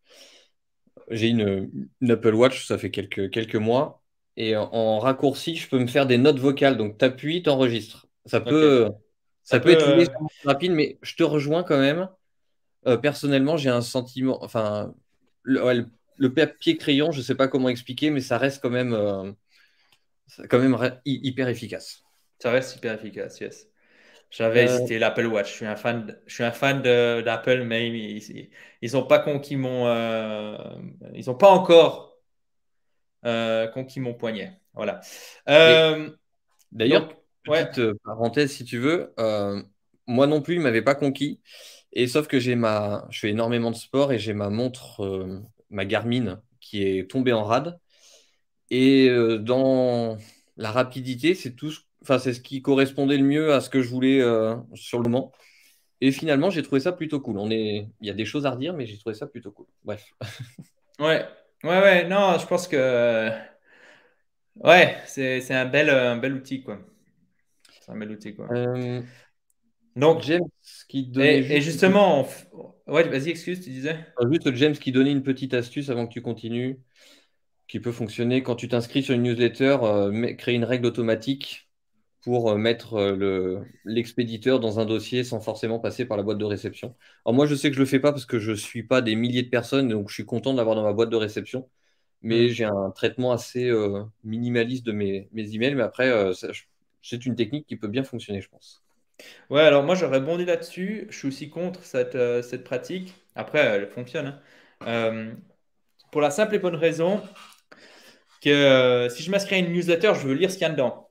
J'ai une Apple Watch, ça fait quelques mois, et en raccourci, je peux me faire des notes vocales. Donc, tu appuies, tu enregistres. Ok. Ça Ça peut. peut être légèrement plus rapide, mais je te rejoins quand même. Personnellement, j'ai un sentiment. Enfin, ouais, le papier crayon, je ne sais pas comment expliquer, mais ça reste quand même hyper efficace. Ça reste hyper efficace, yes. J'avais Euh, hésité l'Apple Watch. Je suis un fan d'Apple, mais ils ont pas conquis ils ont pas encore conquis mon poignet. Voilà. et Euh, d'ailleurs, donc, ouais. petite parenthèse si tu veux, moi non plus, il m'avait pas conquis. Et sauf que je fais énormément de sport et j'ai ma montre, ma Garmin, qui est tombée en rade. Et dans la rapidité, enfin, c'est ce qui correspondait le mieux à ce que je voulais sur le moment. Et finalement, j'ai trouvé ça plutôt cool. Il y a des choses à redire, mais j'ai trouvé ça plutôt cool. Bref. Ouais. Ouais. Non, je pense que ouais, c'est un bel outil, quoi. C'est un bel outil, quoi. Euh, Donc, James qui donnait et justement, ouais, vas-y, excuse, tu disais. James qui donnait une petite astuce avant que tu continues, qui peut fonctionner quand tu t'inscris sur une newsletter, créer une règle automatique pour mettre l'expéditeur dans un dossier sans forcément passer par la boîte de réception. Alors moi, je sais que je le fais pas parce que je suis pas des milliers de personnes, donc je suis content de l'avoir dans ma boîte de réception. Mais Hmm. j'ai un traitement assez minimaliste de mes emails. Mais après, c'est une technique qui peut bien fonctionner, je pense. Ouais, alors moi, j'aurais rebondi là-dessus. Je suis aussi contre cette pratique. Après, elle fonctionne, hein. Euh, pour la simple et bonne raison que si je m'inscris à une newsletter, je veux lire ce qu'il y a dedans.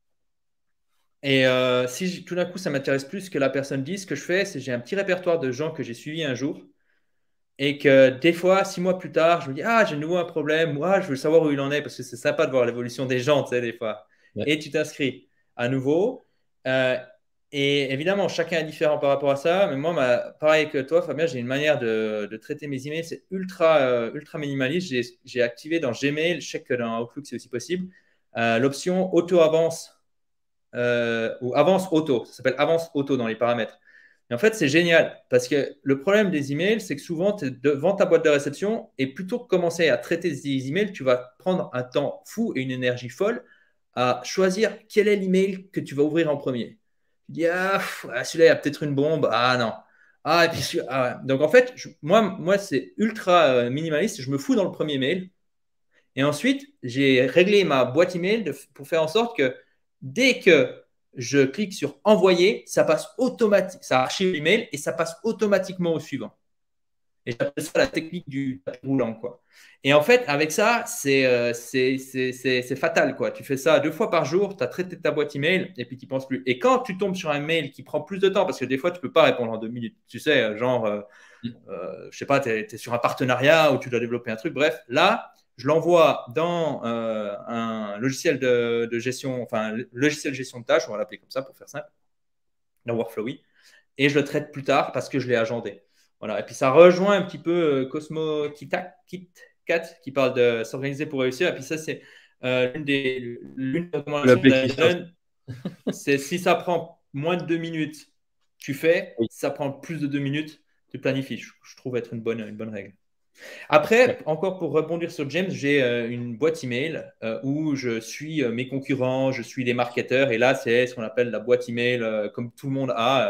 Et si tout d'un coup, ça m'intéresse plus que la personne dise, ce que je fais, c'est j'ai un petit répertoire de gens que j'ai suivis un jour. Et que des fois, 6 mois plus tard, je me dis, ah, j'ai de nouveau un problème, moi, je veux savoir où il en est, parce que c'est sympa de voir l'évolution des gens, tu sais, des fois. Ouais. Et tu t'inscris à nouveau. Euh, et évidemment, chacun est différent par rapport à ça, mais moi, pareil que toi, Fabien, j'ai une manière de traiter mes emails, c'est ultra minimaliste. J'ai activé dans Gmail, je sais que dans Outlook, c'est aussi possible, l'option auto-avance ou avance auto. Ça s'appelle avance auto dans les paramètres. Et en fait, c'est génial parce que le problème des emails, c'est que souvent, tu es devant ta boîte de réception et plutôt que commencer à traiter des emails, tu vas prendre un temps fou et une énergie folle à choisir quel est l'email que tu vas ouvrir en premier. Tu dis, celui-là, il y a peut-être une bombe. Ah non. Ah, et puis ah, ouais. Donc en fait, moi c'est ultra minimaliste. Je me fous dans le premier mail. Et ensuite, j'ai réglé ma boîte email pour faire en sorte que dès que je clique sur envoyer, ça passe automatiquement, ça archive l'email et ça passe automatiquement au suivant. Et j'appelle ça la technique du tapis roulant, quoi. Et en fait, avec ça, c'est fatal, quoi. Tu fais ça 2 fois par jour, tu as traité ta boîte email et puis tu n'y penses plus. Et quand tu tombes sur un mail qui prend plus de temps, parce que des fois, tu ne peux pas répondre en 2 minutes, tu sais, genre, je sais pas, tu es sur un partenariat ou tu dois développer un truc. Bref, là, je l'envoie dans un logiciel de gestion, enfin, logiciel de gestion de tâches, on va l'appeler comme ça pour faire simple, dans Workflowy, et je le traite plus tard parce que je l'ai agendé. Voilà. Et puis ça rejoint un petit peu Cosmo KitKat qui parle de s'organiser pour réussir. Et puis ça, c'est l'une des recommandations L'appeler Christophe. d'Allen, c'est si ça prend moins de 2 minutes, tu fais. Oui. Si ça prend plus de 2 minutes, tu planifies. Je trouve être une bonne règle. Ouais. Après, encore pour rebondir sur James, j'ai une boîte email où je suis mes concurrents, je suis les marketeurs. Et là, c'est ce qu'on appelle la boîte email comme tout le monde a.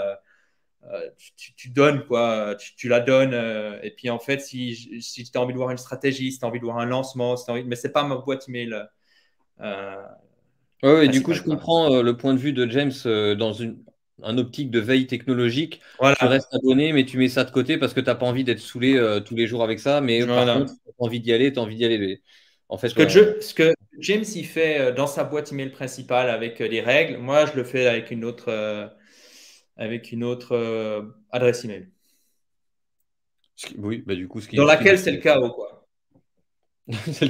Tu donnes quoi, tu la donnes. Et puis en fait, si tu as envie de voir une stratégie, si tu as envie de voir un lancement, si mais ce n'est pas ma boîte email euh, Ouais, ouais, du coup, je principale, quoi. comprends le point de vue de James dans un optique de veille technologique. Tu Voilà. restes abonné, mais tu mets ça de côté parce que tu n'as pas envie d'être saoulé tous les jours avec ça. Mais par contre, Voilà. si tu as envie d'y aller, tu as envie d'y aller. En fait, ouais, Ce que James il fait dans sa boîte email principale avec des règles, moi je le fais avec une autre adresse email. oui, bah, du coup, Dans ce qui est laquelle c'est beaucoup. le chaos, quoi. C'est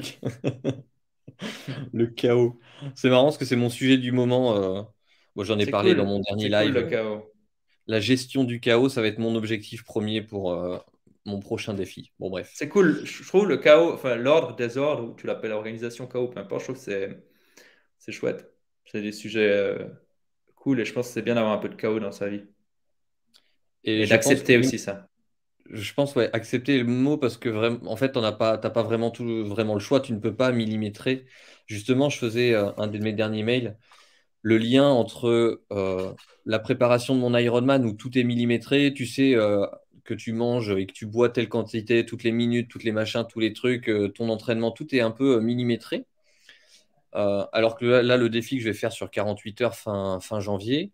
le chaos. C'est marrant parce que c'est mon sujet du moment. Moi, j'en ai parlé dans mon dernier C'est cool live. le chaos. La gestion du chaos, ça va être mon objectif premier pour mon prochain défi. Bon, bref. C'est cool. Je trouve le chaos, enfin l'ordre, désordre, ou tu l'appelles organisation, chaos, peu importe, je trouve que c'est chouette. C'est des sujets cool et je pense que c'est bien d'avoir un peu de chaos dans sa vie. Et Et je pense d'accepter aussi ça. ouais, accepter le mot parce que vraiment, en fait, t'as pas vraiment vraiment le choix. Tu ne peux pas millimétrer. Justement, je faisais un de mes derniers mails, le lien entre la préparation de mon Ironman où tout est millimétré. Tu sais que tu manges et que tu bois telle quantité toutes les minutes, toutes les machins, tous les trucs, ton entraînement, tout est un peu millimétré. Alors que là, le défi que je vais faire sur 48 heures fin janvier.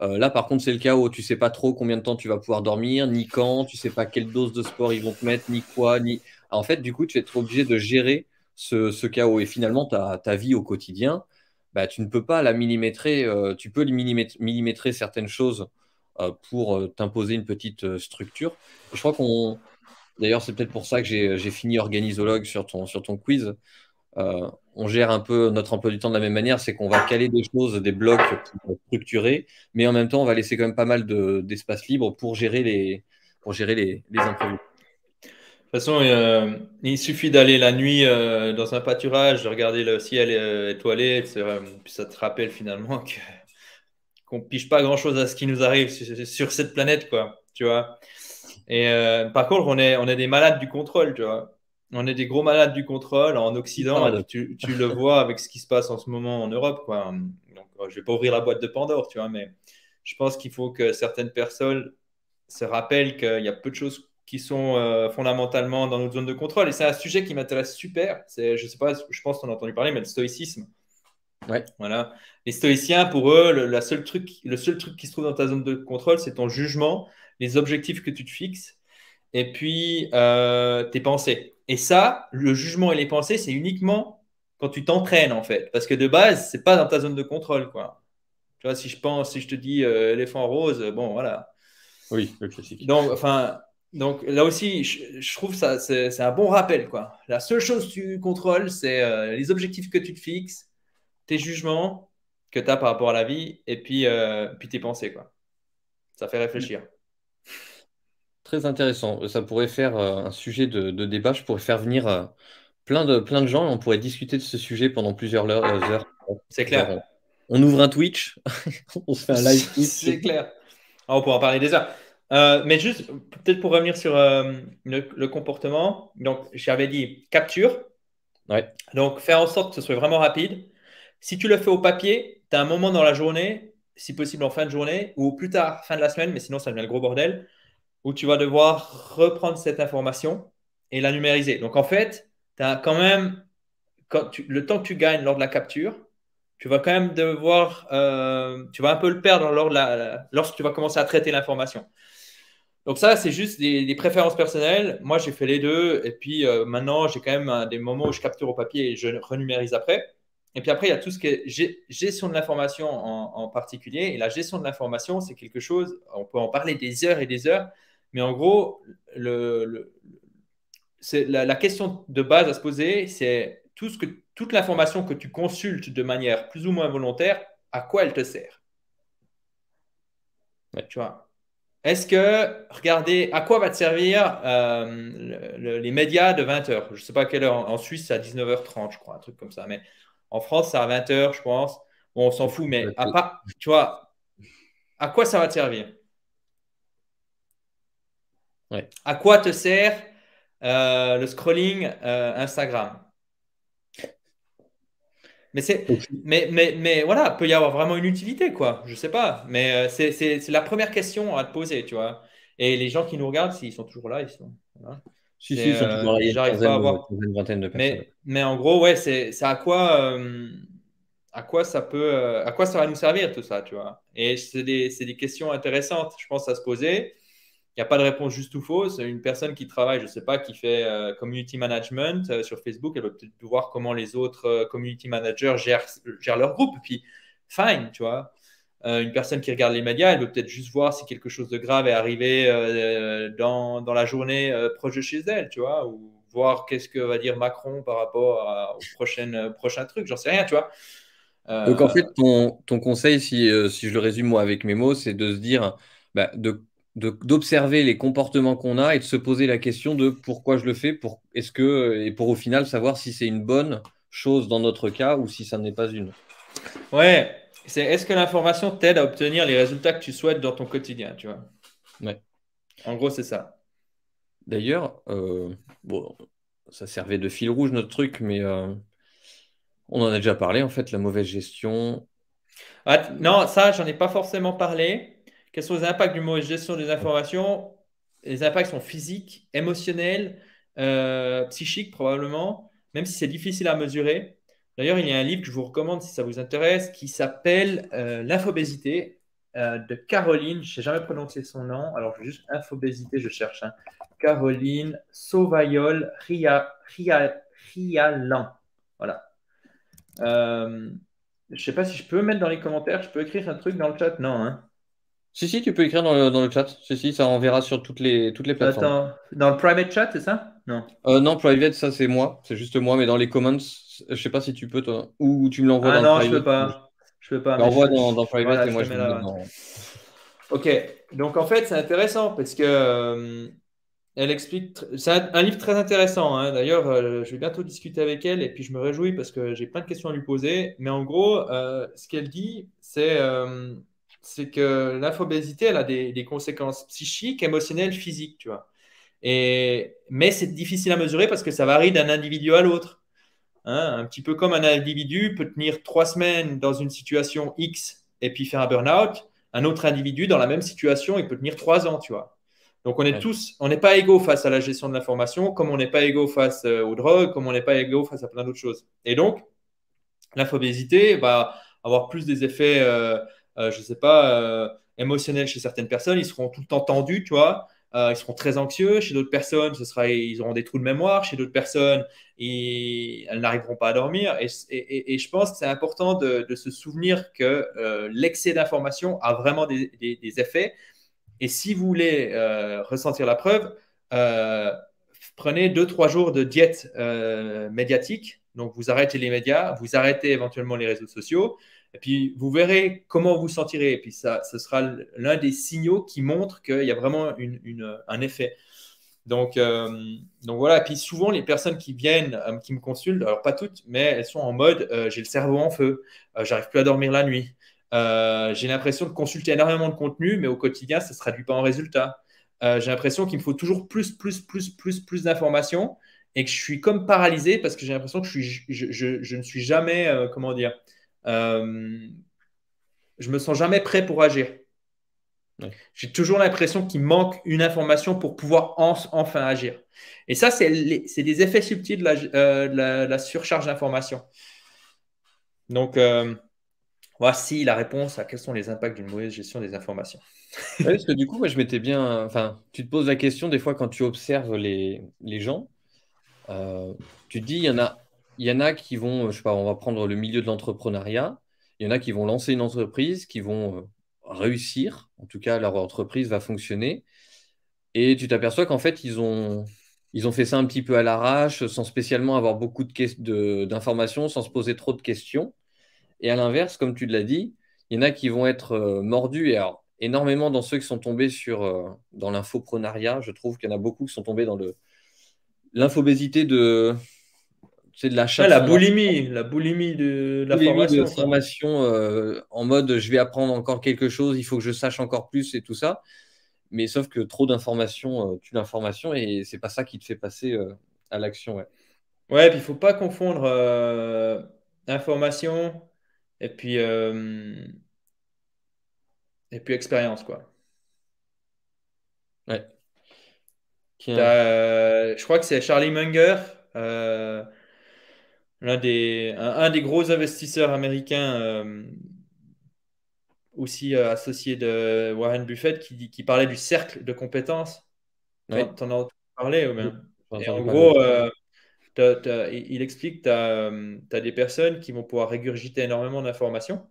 Là, par contre, c'est le chaos. Tu sais pas trop combien de temps tu vas pouvoir dormir, ni quand, tu sais pas quelle dose de sport ils vont te mettre, ni quoi, ni. En fait, du coup, tu vas être obligé de gérer ce chaos. Et finalement, ta vie au quotidien, bah, tu ne peux pas la millimétrer. Tu peux millimétrer certaines choses pour t'imposer une petite structure. Et je crois qu'on. D'ailleurs, c'est peut-être pour ça que j'ai fini organisologue sur ton quiz. On gère un peu notre emploi du temps de la même manière, c'est qu'on va caler des choses, des blocs pour structurer, mais en même temps, on va laisser quand même pas mal d'espace libre pour gérer les imprévus. De toute façon, il suffit d'aller la nuit dans un pâturage, de regarder le ciel étoilé, puis ça te rappelle finalement qu'on pige pas grand-chose à ce qui nous arrive sur cette planète, quoi, tu vois. Et par contre, on est des malades du contrôle, tu vois. On est des gros malades du contrôle en Occident, et puis tu le vois avec ce qui se passe en ce moment en Europe, quoi. Donc, je vais pas ouvrir la boîte de Pandore, tu vois, mais je pense qu'il faut que certaines personnes se rappellent qu'il y a peu de choses qui sont fondamentalement dans notre zone de contrôle. Et c'est un sujet qui m'intéresse super. C'est, je sais pas, je pense qu'on a entendu parler, mais le stoïcisme. Ouais. Voilà. Les stoïciens, pour eux, le seul truc qui se trouve dans ta zone de contrôle, c'est ton jugement, les objectifs que tu te fixes, et puis tes pensées. Et ça, le jugement et les pensées, c'est uniquement quand tu t'entraînes, en fait. Parce que de base, c'est pas dans ta zone de contrôle, quoi. Tu vois, si je te dis éléphant rose, bon, voilà. Oui, le classique. Donc là aussi, je trouve ça, c'est un bon rappel, quoi. La seule chose que tu contrôles, c'est les objectifs que tu te fixes, tes jugements que tu as par rapport à la vie, et puis tes pensées, quoi. Ça fait réfléchir. Très intéressant. Ça pourrait faire un sujet de débat. Je pourrais faire venir plein de gens et on pourrait discuter de ce sujet pendant plusieurs heures. C'est Genre, clair. on ouvre un Twitch, on se fait un live Twitch. C'est clair. Ah, on pourra en parler des heures. Mais juste, peut-être pour revenir sur le comportement. Donc, j'avais dit capture. Ouais. Donc, faire en sorte que ce soit vraiment rapide. Si tu le fais au papier, tu as un moment dans la journée, si possible en fin de journée, ou plus tard, fin de la semaine, mais sinon ça devient le gros bordel, où tu vas devoir reprendre cette information et la numériser. Donc, en fait, tu as quand même, le temps que tu gagnes lors de la capture, tu vas quand même devoir, tu vas un peu le perdre lorsque tu vas commencer à traiter l'information. Donc ça, c'est juste des préférences personnelles. Moi, j'ai fait les deux. Et puis maintenant, j'ai quand même des moments où je capture au papier et je renumérise après. Et puis après, il y a tout ce qui est gestion de l'information en particulier. Et la gestion de l'information, c'est quelque chose, on peut en parler des heures et des heures. Mais en gros, c'est la question de base à se poser, c'est toute l'information que tu consultes de manière plus ou moins volontaire, à quoi elle te sert? Ouais. Tu vois? Est-ce que, regardez, à quoi va te servir les médias de 20 heures? Je ne sais pas à quelle heure. En Suisse, c'est à 19h30, je crois, un truc comme ça. Mais en France, c'est à 20 heures, je pense. Bon, on s'en fout, mais tu vois, à quoi ça va te servir? Ouais. À quoi te sert le scrolling Instagram? Mais voilà, peut y avoir vraiment une utilité, quoi. Je sais pas. Mais c'est la première question à te poser, tu vois. Et les gens qui nous regardent, s'ils sont toujours là, ils sont. Voilà. Si, ils sont toujours là. Il y a une J'arrive pas à voir. vingtaine de personnes. Mais en gros, ouais, c'est à quoi ça peut, à quoi ça va nous servir tout ça, tu vois. Et c'est des questions intéressantes, je pense, à se poser. Il n'y a pas de réponse juste ou fausse. Une personne qui travaille, je ne sais pas, qui fait community management sur Facebook, elle va peut-être voir comment les autres community managers gèrent leur groupe. Et puis, fine, tu vois. Une personne qui regarde les médias, elle veut peut-être juste voir si quelque chose de grave est arrivé dans la journée proche de chez elle, tu vois, ou voir qu'est-ce que va dire Macron par rapport au prochain truc, j'en sais rien, tu vois. Donc en fait, Euh, ton conseil, si je le résume moi avec mes mots, c'est de se dire, bah, d'observer les comportements qu'on a et de se poser la question de pourquoi je le fais, et pour au final savoir si c'est une bonne chose dans notre cas ou si ça n'est pas une. ouais, est-ce que l'information t'aide à obtenir les résultats que tu souhaites dans ton quotidien, tu vois. Ouais. En gros, c'est ça. D'ailleurs, bon, ça servait de fil rouge notre truc, mais on en a déjà parlé en fait, la mauvaise gestion. Ah, non, ça, j'en ai pas forcément parlé. Quels sont les impacts d'une mauvaise gestion des informations? Les impacts sont physiques, émotionnels, psychiques probablement, même si c'est difficile à mesurer. D'ailleurs, il y a un livre que je vous recommande si ça vous intéresse qui s'appelle L'infobésité. de Caroline, je ne sais jamais prononcer son nom, alors je vais juste infobésité, je cherche. Hein. Caroline Sauvayol Rialan. Voilà. Je ne sais pas si je peux mettre dans les commentaires, je peux écrire un truc dans le chat, non. Hein. Si, tu peux écrire dans le chat. Si, ça enverra sur toutes les plateformes. Attends, dans le private chat, c'est ça? Non. Non, private, ça c'est moi. C'est juste moi, mais dans les comments, je sais pas si tu peux, toi. Ou tu me l'envoies Ah dans le non, je private. peux pas. Je peux pas, mais L'envoie dans private voilà, et je moi le je mets vais le mettre là. dans. Ok, donc en fait, c'est intéressant parce que elle explique. C'est un livre très intéressant. Hein. D'ailleurs, je vais bientôt discuter avec elle et puis je me réjouis parce que j'ai plein de questions à lui poser. Mais en gros, ce qu'elle dit, c'est que l'infobésité, elle a des conséquences psychiques, émotionnelles, physiques, tu vois. Mais c'est difficile à mesurer parce que ça varie d'un individu à l'autre. Hein. Un petit peu comme un individu peut tenir 3 semaines dans une situation X et puis faire un burn-out. Un autre individu dans la même situation, il peut tenir 3 ans, tu vois. Donc Ouais. on n'est pas égaux face à la gestion de l'information, comme on n'est pas égaux face aux drogues, comme on n'est pas égaux face à plein d'autres choses. Et donc, l'infobésité va avoir plus des effets, je ne sais pas, émotionnels chez certaines personnes. Ils seront tout le temps tendus, tu vois. Ils seront très anxieux. Chez d'autres personnes, ils auront des trous de mémoire. Chez d'autres personnes, elles n'arriveront pas à dormir. Et je pense que c'est important de se souvenir que l'excès d'information a vraiment des effets. Et si vous voulez ressentir la preuve, euh, prenez 2, 3 jours de diète médiatique. Donc, vous arrêtez les médias, vous arrêtez éventuellement les réseaux sociaux, et puis vous verrez comment vous sentirez. Et puis, ça, ce sera l'un des signaux qui montre qu'il y a vraiment un effet. Donc voilà, et puis souvent les personnes qui viennent, qui me consultent, alors pas toutes, mais elles sont en mode j'ai le cerveau en feu, j'arrive plus à dormir la nuit, j'ai l'impression de consulter énormément de contenu, mais au quotidien ça ne se traduit pas en résultat. J'ai l'impression qu'il me faut toujours plus d'informations et que je suis comme paralysé parce que j'ai l'impression que je ne suis jamais, comment dire, euh, je me sens jamais prêt pour agir. Ouais. J'ai toujours l'impression qu'il manque une information pour pouvoir enfin agir. Et ça, c'est des effets subtils de la surcharge d'information. Donc, voici la réponse à quels sont les impacts d'une mauvaise gestion des informations. Ouais, parce que du coup, moi, je m'étais bien. Enfin, tu te poses la question des fois quand tu observes les gens, euh, tu te dis, il y en a qui vont, je sais pas, on va prendre le milieu de l'entrepreneuriat, il y en a qui vont lancer une entreprise, qui vont réussir, en tout cas, leur entreprise va fonctionner, et tu t'aperçois qu'en fait, ils ont fait ça un petit peu à l'arrache, sans spécialement avoir beaucoup d'informations, sans se poser trop de questions. Et à l'inverse, comme tu l'as dit, il y en a qui vont être mordus. Et alors, énormément dans ceux qui sont tombés dans l'infoprenariat, je trouve qu'il y en a beaucoup qui sont tombés dans l'infobésité de l'achat Ah, de formation, la boulimie de la boulimie de formation, quoi. formation en mode je vais apprendre encore quelque chose, il faut que je sache encore plus et tout ça. Mais sauf que trop d'informations tue l'information et c'est pas ça qui te fait passer à l'action. Ouais. Ouais, puis il faut pas confondre information et puis, euh, et puis expérience, quoi. Ouais. Tiens. Je crois que c'est Charlie Munger, euh, un des gros investisseurs américains, aussi associé de Warren Buffett, qui parlait du cercle de compétences. Ouais. T'en as entendu parler ou J'ai bien? Et entendu en parler. gros, il explique que tu as des personnes qui vont pouvoir régurgiter énormément d'informations.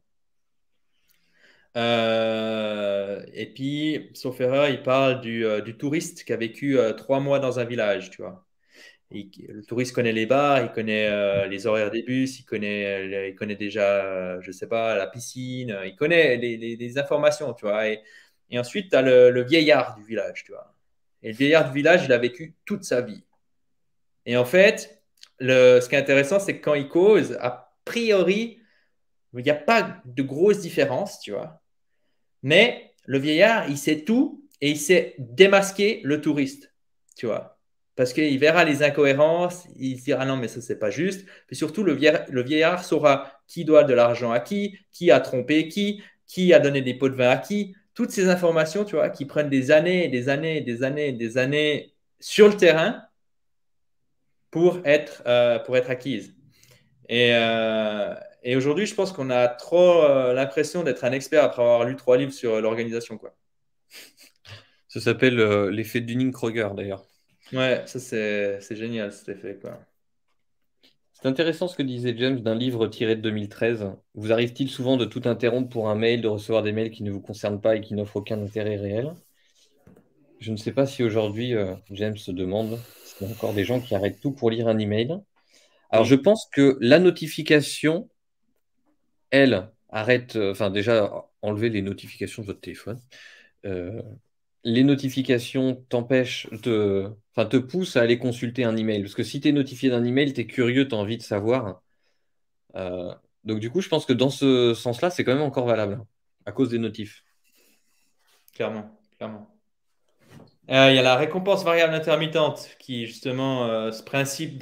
Et puis, sauf erreur, il parle du touriste qui a vécu 3 mois dans un village, tu vois. Le touriste connaît les bars, il connaît les horaires des bus, il connaît déjà, je sais pas, la piscine, il connaît les informations, tu vois. Et ensuite, tu as le vieillard du village, tu vois. Et le vieillard du village, il a vécu toute sa vie. Et en fait, ce qui est intéressant, c'est que quand il cause, a priori, il n'y a pas de grosses différences, tu vois. Mais le vieillard, il sait tout et il sait démasquer le touriste, tu vois. Parce qu'il verra les incohérences, il se dira ah non, mais ça, c'est pas juste. Puis surtout, le vieillard saura qui doit de l'argent à qui a trompé qui a donné des pots de vin à qui. Toutes ces informations, tu vois, qui prennent des années et des années et des années et des années sur le terrain pour être acquises. Et, Et aujourd'hui, je pense qu'on a trop l'impression d'être un expert après avoir lu 3 livres sur l'organisation, quoi. Ça s'appelle l'effet Dunning-Kruger d'ailleurs. Ouais, ça c'est génial cet effet, quoi. C'est intéressant ce que disait James d'un livre tiré de 2013. Vous arrive-t-il souvent de tout interrompre pour un mail, de recevoir des mails qui ne vous concernent pas et qui n'offrent aucun intérêt réel? Je ne sais pas si aujourd'hui, James se demande s'il y a encore des gens qui arrêtent tout pour lire un email. Alors, je Oui, pense que la notification, elle, arrête, enfin, déjà, enlever les notifications de votre téléphone. Euh, les notifications enfin, te poussent à aller consulter un email. Parce que si tu es notifié d'un email, tu es curieux, tu as envie de savoir. Euh, donc, du coup, je pense que dans ce sens-là, c'est quand même encore valable, hein, à cause des notifs. clairement, clairement. Il y a la récompense variable intermittente qui, justement, ce principe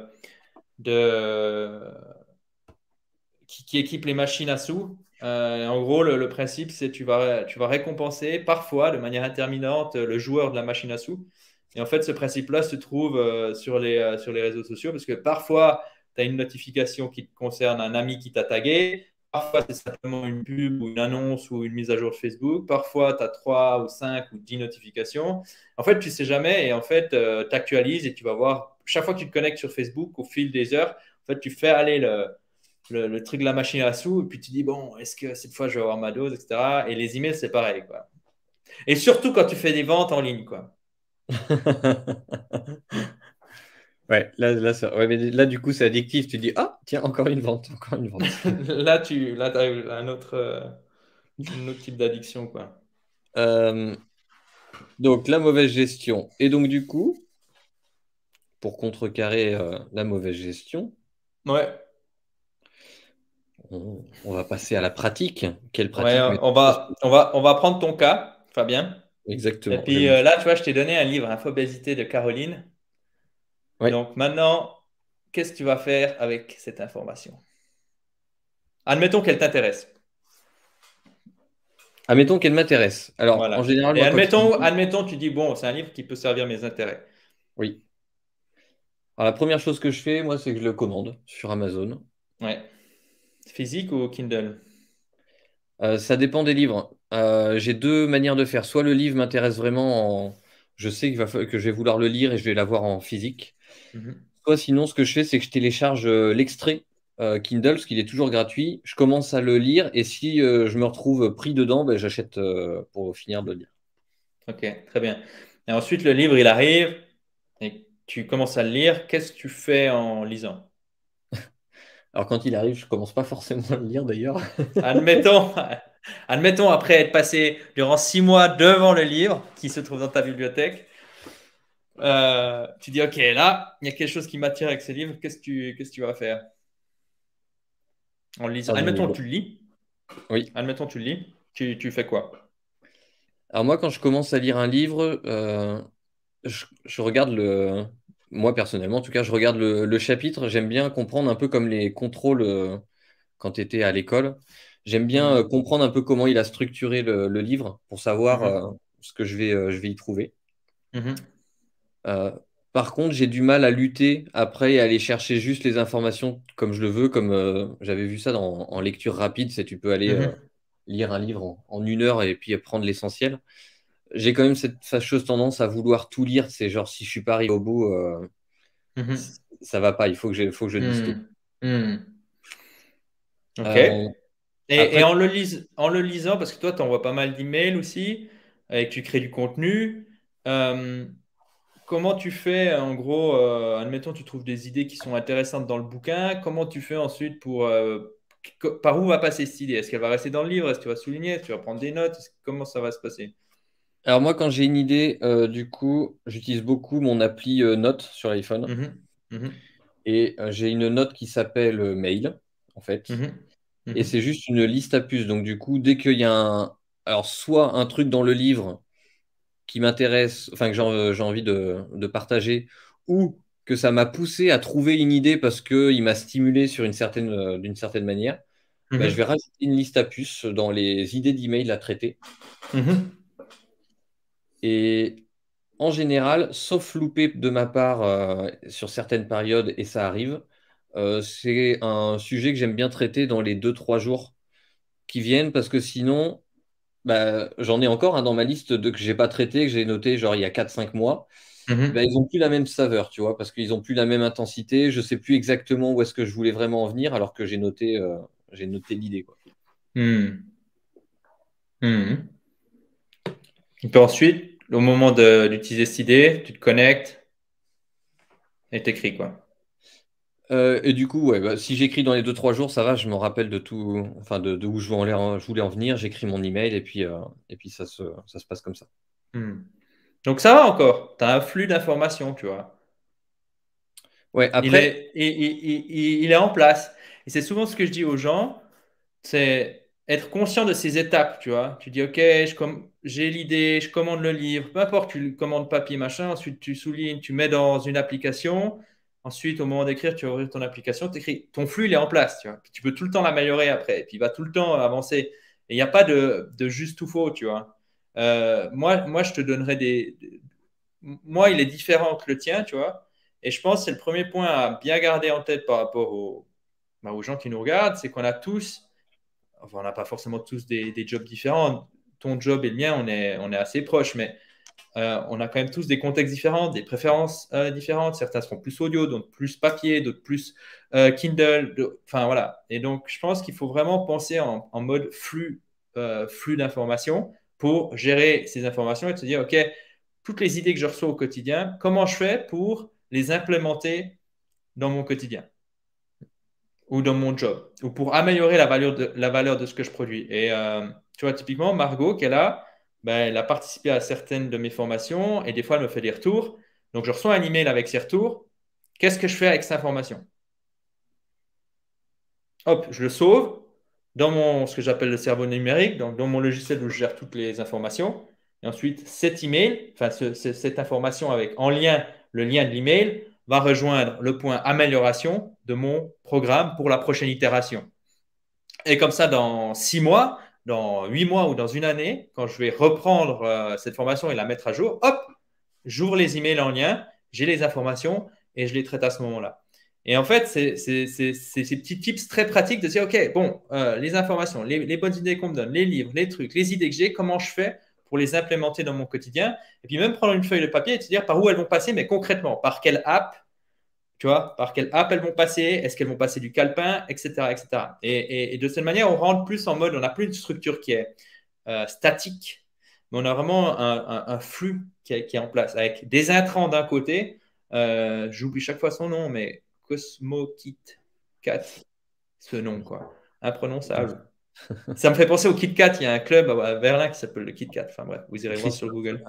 de, qui équipe les machines à sous. En gros, le principe, c'est tu vas récompenser parfois, de manière intermittente, le joueur de la machine à sous. Et en fait, ce principe-là se trouve sur les réseaux sociaux parce que parfois, tu as une notification qui te concerne un ami qui t'a tagué. Parfois, c'est simplement une pub ou une annonce ou une mise à jour de Facebook. Parfois, tu as 3 ou 5 ou 10 notifications. En fait, tu sais jamais et en fait, tu actualises et tu vas voir, chaque fois que tu te connectes sur Facebook, au fil des heures, en fait, tu fais aller le truc de la machine à sous, et puis tu dis, bon, est-ce que cette fois je vais avoir ma dose, etc. Et les emails, c'est pareil, quoi. Et surtout quand tu fais des ventes en ligne, quoi. Ouais, ouais, mais là, du coup, c'est addictif. Tu dis, ah, tiens, encore une vente, encore une vente. Là, tu as un autre type d'addiction, quoi. Euh, donc, la mauvaise gestion. Et donc, du coup, pour contrecarrer la mauvaise gestion, Ouais, on va passer à la pratique. Quelle ouais, pratique mettre on en place? va, on va, on va prendre ton cas, Fabien. Et Exactement, puis là, tu vois, je t'ai donné un livre, Infobésité de Caroline. ouais. Donc maintenant, qu'est-ce que tu vas faire avec cette information? Admettons qu'elle t'intéresse. Admettons qu'elle m'intéresse. Alors, en Voilà. général, Et moi, quand il me dit, admettons, tu dis, bon, c'est un livre qui peut servir mes intérêts. oui. Alors, la première chose que je fais, moi, c'est que je le commande sur Amazon. Ouais. Physique ou Kindle? Ça dépend des livres. J'ai deux manières de faire. Soit le livre m'intéresse vraiment je sais que je vais vouloir le lire et je vais l'avoir en physique. Mhm. Soit sinon, ce que je fais, c'est que je télécharge l'extrait Kindle, parce qu'il est toujours gratuit. Je commence à le lire et si je me retrouve pris dedans, ben, j'achète pour finir de le lire. Ok, très bien. Et ensuite, le livre, il arrive et tu commences à le lire. Qu'est-ce que tu fais en lisant? Alors quand il arrive, je commence pas forcément à le lire d'ailleurs. Admettons, admettons après être passé durant 6 mois devant le livre qui se trouve dans ta bibliothèque, tu dis, ok, là, il y a quelque chose qui m'attire avec ce livre. Qu'est-ce que tu vas faire en le lisant? Alors, Admettons que tu le lis. oui. Admettons que tu le lis. Tu fais quoi? Alors moi, quand je commence à lire un livre, je regarde moi personnellement, en tout cas, je regarde le chapitre. J'aime bien comprendre un peu comme les contrôles quand tu étais à l'école. J'aime bien Mhm. comprendre un peu comment il a structuré le livre pour savoir Mhm. ce que je vais y trouver. Mhm. Euh, Par contre, j'ai du mal à lutter après et à aller chercher juste les informations comme je le veux, comme j'avais vu ça en lecture rapide, c'est tu peux aller Mhm. lire un livre en 1 heure et puis prendre l'essentiel. J'ai quand même cette fâcheuse tendance à vouloir tout lire. C'est genre, si je suis pas arrivé au bout, Mhm. ça va pas. Faut que je lise tout. Mhm. Mhm. Ok. Euh, Et Après, en le lisant, parce que toi, tu envoies pas mal d'emails aussi, et que tu crées du contenu, euh, comment tu fais, en gros, admettons, tu trouves des idées qui sont intéressantes dans le bouquin, comment tu fais ensuite par où va passer cette idée? Est-ce qu'elle va rester dans le livre? Est-ce que tu vas souligner? Est-ce que tu vas prendre des notes? Comment ça va se passer? alors moi, quand j'ai une idée, du coup, j'utilise beaucoup mon appli Notes sur l'iPhone. Mhm. Mhm. Et j'ai une note qui s'appelle Mail, en fait. Mhm. Et c'est Mhm. juste une liste à puces. Donc, du coup, dès qu'il y a alors, soit un truc dans le livre qui m'intéresse, enfin, que j'ai envie de partager, ou que ça m'a poussé à trouver une idée parce qu'il m'a stimulé d'une certaine manière, bah, je vais Mhm. rajouter une liste à puces dans les idées d'email à traiter. Mhm. Et en général, sauf loupé de ma part sur certaines périodes, et ça arrive, C'est un sujet que j'aime bien traiter dans les 2, 3 jours qui viennent parce que sinon, bah, j'en ai encore dans ma liste que j'ai pas traité, que j'ai noté genre il y a 4, 5 mois. Bah, ils ont plus la même saveur, tu vois, parce qu'ils ont plus la même intensité. Je sais plus exactement où est-ce que je voulais vraiment en venir alors que j'ai noté l'idée, quoi. Mhm. Mhm. Et puis ensuite, au moment d'utiliser cette idée, tu te connectes et t'écris, quoi. Et du coup, ouais, bah, si j'écris dans les 2, 3 jours, ça va, je me rappelle de tout, enfin de où je voulais en venir, j'écris mon email et puis ça se passe comme ça. Mhm. Donc ça va encore. Tu as un flux d'informations, tu vois. Ouais, Il après, est, il est en place. Et c'est souvent ce que je dis aux gens, c'est être conscient de ces étapes, tu vois. Tu dis, OK, j'ai l'idée, je commande le livre, peu importe, tu le commandes papier, machin, ensuite tu soulignes, tu mets dans une application, ensuite au moment d'écrire, tu vas ouvrir ton application, tu écris, ton flux, il est en place, tu vois. Puis tu peux tout le temps l'améliorer après, et puis il va tout le temps avancer. Et il n'y a pas de juste ou faux, tu vois. Moi, je te donnerais moi, il est différent que le tien, tu vois. Et je pense que c'est le premier point à bien garder en tête par rapport aux gens qui nous regardent, c'est qu'on a tous, enfin, on n'a pas forcément tous des jobs différents. Ton job et le mien, on est assez proches, mais on a quand même tous des contextes différents, des préférences différentes. Certains seront plus audio, d'autres plus papier, d'autres plus Kindle. Enfin, voilà. Et donc, je pense qu'il faut vraiment penser en mode flux d'informations pour gérer ces informations et te dire, OK, toutes les idées que je reçois au quotidien, comment je fais pour les implémenter dans mon quotidien ou dans mon job ou pour améliorer la valeur de ce que je produis. Et tu vois, typiquement, Margot, qui est là, ben, elle a participé à certaines de mes formations et des fois, elle me fait des retours. Donc, je reçois un email avec ses retours. Qu'est-ce que je fais avec cette information? Hop, je le sauve dans ce que j'appelle le cerveau numérique, donc dans mon logiciel où je gère toutes les informations. Et ensuite, cet email, enfin, cette information avec en lien, le lien de l'email, va rejoindre le point amélioration de mon programme pour la prochaine itération. Et comme ça, dans 6 mois, dans 8 mois ou dans une année, quand je vais reprendre cette formation et la mettre à jour, hop, j'ouvre les emails en lien, j'ai les informations et je les traite à ce moment-là. Et en fait, c'est ces petits tips très pratiques de dire, OK, bon, les informations, les bonnes idées qu'on me donne, les livres, les trucs, les idées que j'ai, comment je fais pour les implémenter dans mon quotidien. Et puis même prendre une feuille de papier et te dire par où elles vont passer, mais concrètement, par quelle app, tu vois, par quelle app elles vont passer, est-ce qu'elles vont passer du calepin, etc. etc. Et de cette manière, on rentre plus en mode, on n'a plus une structure qui est statique, mais on a vraiment un flux qui est en place avec des intrants d'un côté. J'oublie chaque fois son nom, mais Cosmo Kit Kat, ce nom, quoi. Imprononçable. Ça me fait penser au Kit Kat. Il y a un club à Berlin qui s'appelle le Kit Kat. Enfin bref, vous irez voir sur Christophe. Google.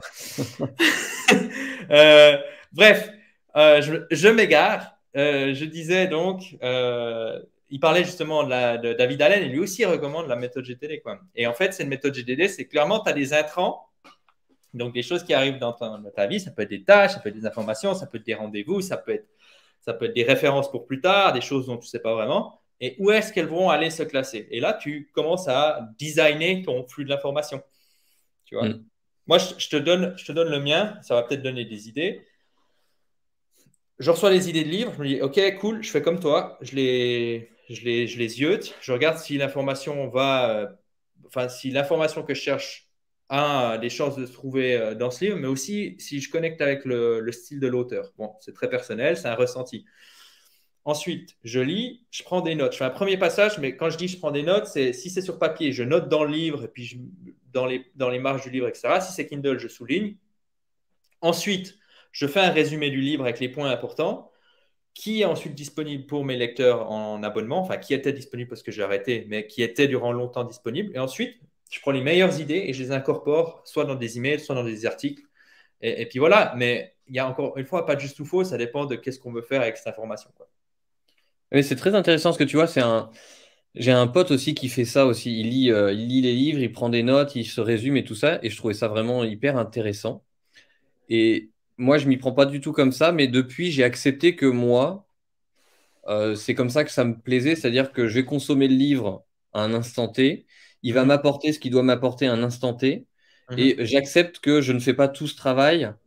Euh, bref, je m'égare. Je disais donc, il parlait justement de David Allen et lui aussi il recommande la méthode GTD, quoi. Et en fait, cette méthode GTD, c'est clairement, tu as des intrants, donc des choses qui arrivent dans ta vie. Ça peut être des tâches, ça peut être des informations, ça peut être des rendez-vous, ça peut être des références pour plus tard, des choses dont tu ne sais pas vraiment. Et où est-ce qu'elles vont aller se classer? Et là, tu commences à designer ton flux de l'information. Tu vois? Mm. Moi, je te donne le mien, ça va peut-être donner des idées. Je reçois les idées de livres, je me dis, OK, cool, je fais comme toi, je les ziote, je regarde si l'information enfin, si l'information que je cherche a des chances de se trouver dans ce livre, mais aussi si je connecte avec le style de l'auteur. Bon, c'est très personnel, c'est un ressenti. Ensuite, je lis, je prends des notes. Je fais un premier passage, mais quand je dis je prends des notes, c'est si c'est sur papier, je note dans le livre, et puis dans les marges du livre, etc. Si c'est Kindle, je souligne. Ensuite, je fais un résumé du livre avec les points importants, qui est ensuite disponible pour mes lecteurs en abonnement, enfin qui était disponible parce que j'ai arrêté, mais qui était durant longtemps disponible. Et ensuite, je prends les meilleures idées et je les incorpore soit dans des emails, soit dans des articles. Et puis voilà, mais il y a encore une fois pas de juste ou faux, ça dépend de qu'est-ce qu'on veut faire avec cette information, quoi. Oui, c'est très intéressant ce que tu vois. J'ai un pote aussi qui fait ça aussi. Il lit les livres, il prend des notes, il se résume et tout ça. Et je trouvais ça vraiment hyper intéressant. Et moi, je m'y prends pas du tout comme ça. Mais depuis, j'ai accepté que moi, c'est comme ça que ça me plaisait. C'est-à-dire que je vais consommer le livre à un instant T. Il va Mhm, m'apporter ce qu'il doit m'apporter à un instant T. Et mhm, j'accepte que je ne fais pas tout ce travail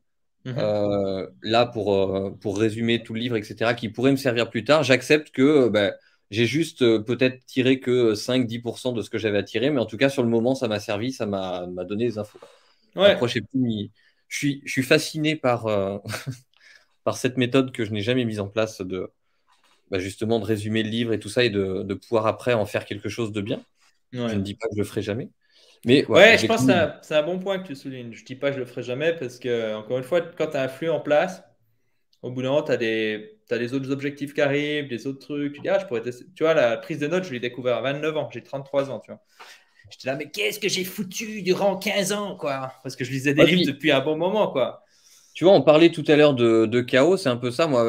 là pour résumer tout le livre, etc., qui pourrait me servir plus tard, j'accepte que j'ai juste peut-être tiré que 5-10% de ce que j'avais à tirer, mais en tout cas, sur le moment, ça m'a servi, ça m'a donné des infos. Ouais. Après, je suis fasciné par cette méthode que je n'ai jamais mise en place justement de résumer le livre et tout ça et de pouvoir après en faire quelque chose de bien. Je ne Ouais. dis pas que je le ferai jamais. Mais voilà, Ouais, je je l'ai pense quand que même. c'est un bon point que tu soulignes. Je dis pas que je le ferai jamais parce que, encore une fois, quand tu as un flux en place, au bout d'un moment, t'as des autres objectifs qui arrivent, des autres trucs. Tu dis, ah, je pourrais tester. Tu vois, la prise de notes, je l'ai découvert à 29 ans. J'ai 33 ans, tu vois. J'étais là, mais qu'est-ce que j'ai foutu durant 15 ans, quoi? Parce que je lisais des Ouais, livres puis, depuis un bon moment, quoi. tu vois, on parlait tout à l'heure de chaos, c'est un peu ça, moi.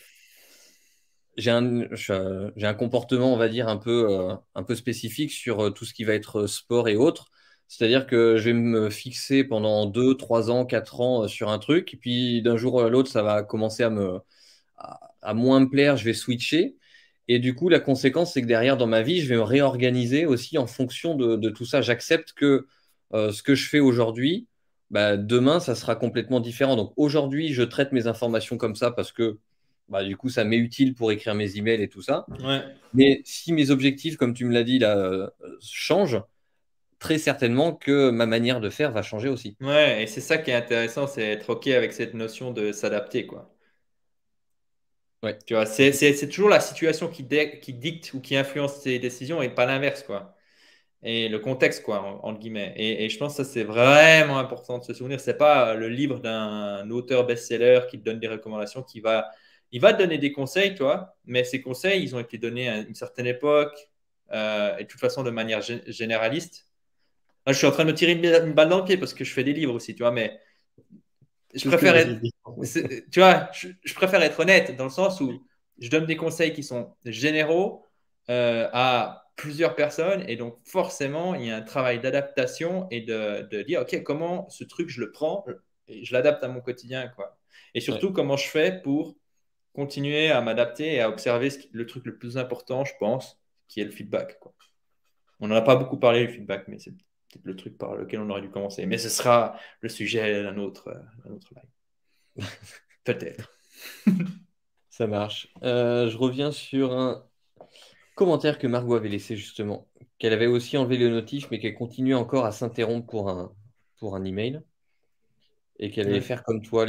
J'ai un comportement, on va dire, un peu spécifique sur tout ce qui va être sport et autres. C'est-à-dire que je vais me fixer pendant 2, 3 ans, 4 ans sur un truc, et puis d'un jour à l'autre, ça va commencer à moins me plaire, je vais switcher. Et du coup, la conséquence, c'est que derrière, dans ma vie, je vais me réorganiser aussi en fonction de tout ça. J'accepte que ce que je fais aujourd'hui, demain, ça sera complètement différent. Donc aujourd'hui, je traite mes informations comme ça parce que du coup, ça m'est utile pour écrire mes emails et tout ça. Ouais. Mais si mes objectifs, comme tu me l'as dit là, changent, très certainement que ma manière de faire va changer aussi. Ouais, et c'est ça qui est intéressant, c'est être OK avec cette notion de s'adapter, quoi. Ouais, Tu vois, c'est toujours la situation qui dicte ou qui influence tes décisions et pas l'inverse, quoi. Et le contexte, quoi, entre guillemets. Et je pense que ça, c'est vraiment important de se souvenir. C'est pas le livre d'un auteur best-seller qui te donne des recommandations, il va te donner des conseils, toi, mais ces conseils, ils ont été donnés à une certaine époque et de toute façon de manière généraliste. Là, je suis en train de me tirer une balle dans le pied parce que je fais des livres aussi, tu vois, mais je c'est ce que préfère j'allais être, dire. tu vois, je préfère être honnête dans le sens où je donne des conseils qui sont généraux à plusieurs personnes et donc forcément il y a un travail d'adaptation et de dire ok comment ce truc je le prends et je l'adapte à mon quotidien quoi. Et Ouais. surtout comment je fais pour continuer à m'adapter et à observer le truc le plus important je pense qui est le feedback quoi. On n'en a pas beaucoup parlé, le feedback, mais c'est peut-être le truc par lequel on aurait dû commencer. Mais ce sera le sujet d'un autre live. Peut-être. Ça marche. Je reviens sur un commentaire que Margot avait laissé justement, qu'elle avait aussi enlevé le notif, mais qu'elle continuait encore à s'interrompre pour un email et qu'elle allait Ouais. faire comme toi,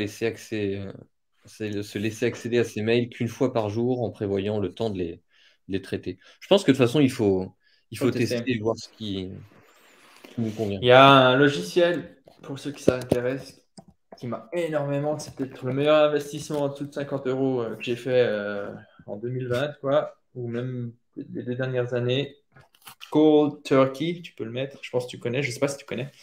se laisser accéder à ses mails qu'une fois par jour en prévoyant le temps de les traiter. Je pense que de toute façon, il Faut faut tester. tester et voir qui nous convient. Il y a un logiciel, pour ceux qui s'intéressent, qui m'a énormément. C'est peut-être le meilleur investissement en dessous de 50 euros que j'ai fait en 2020, quoi, ou même les 2 dernières années. Cold Turkey, tu peux le mettre. Je pense que tu connais. Je ne sais pas si tu connais.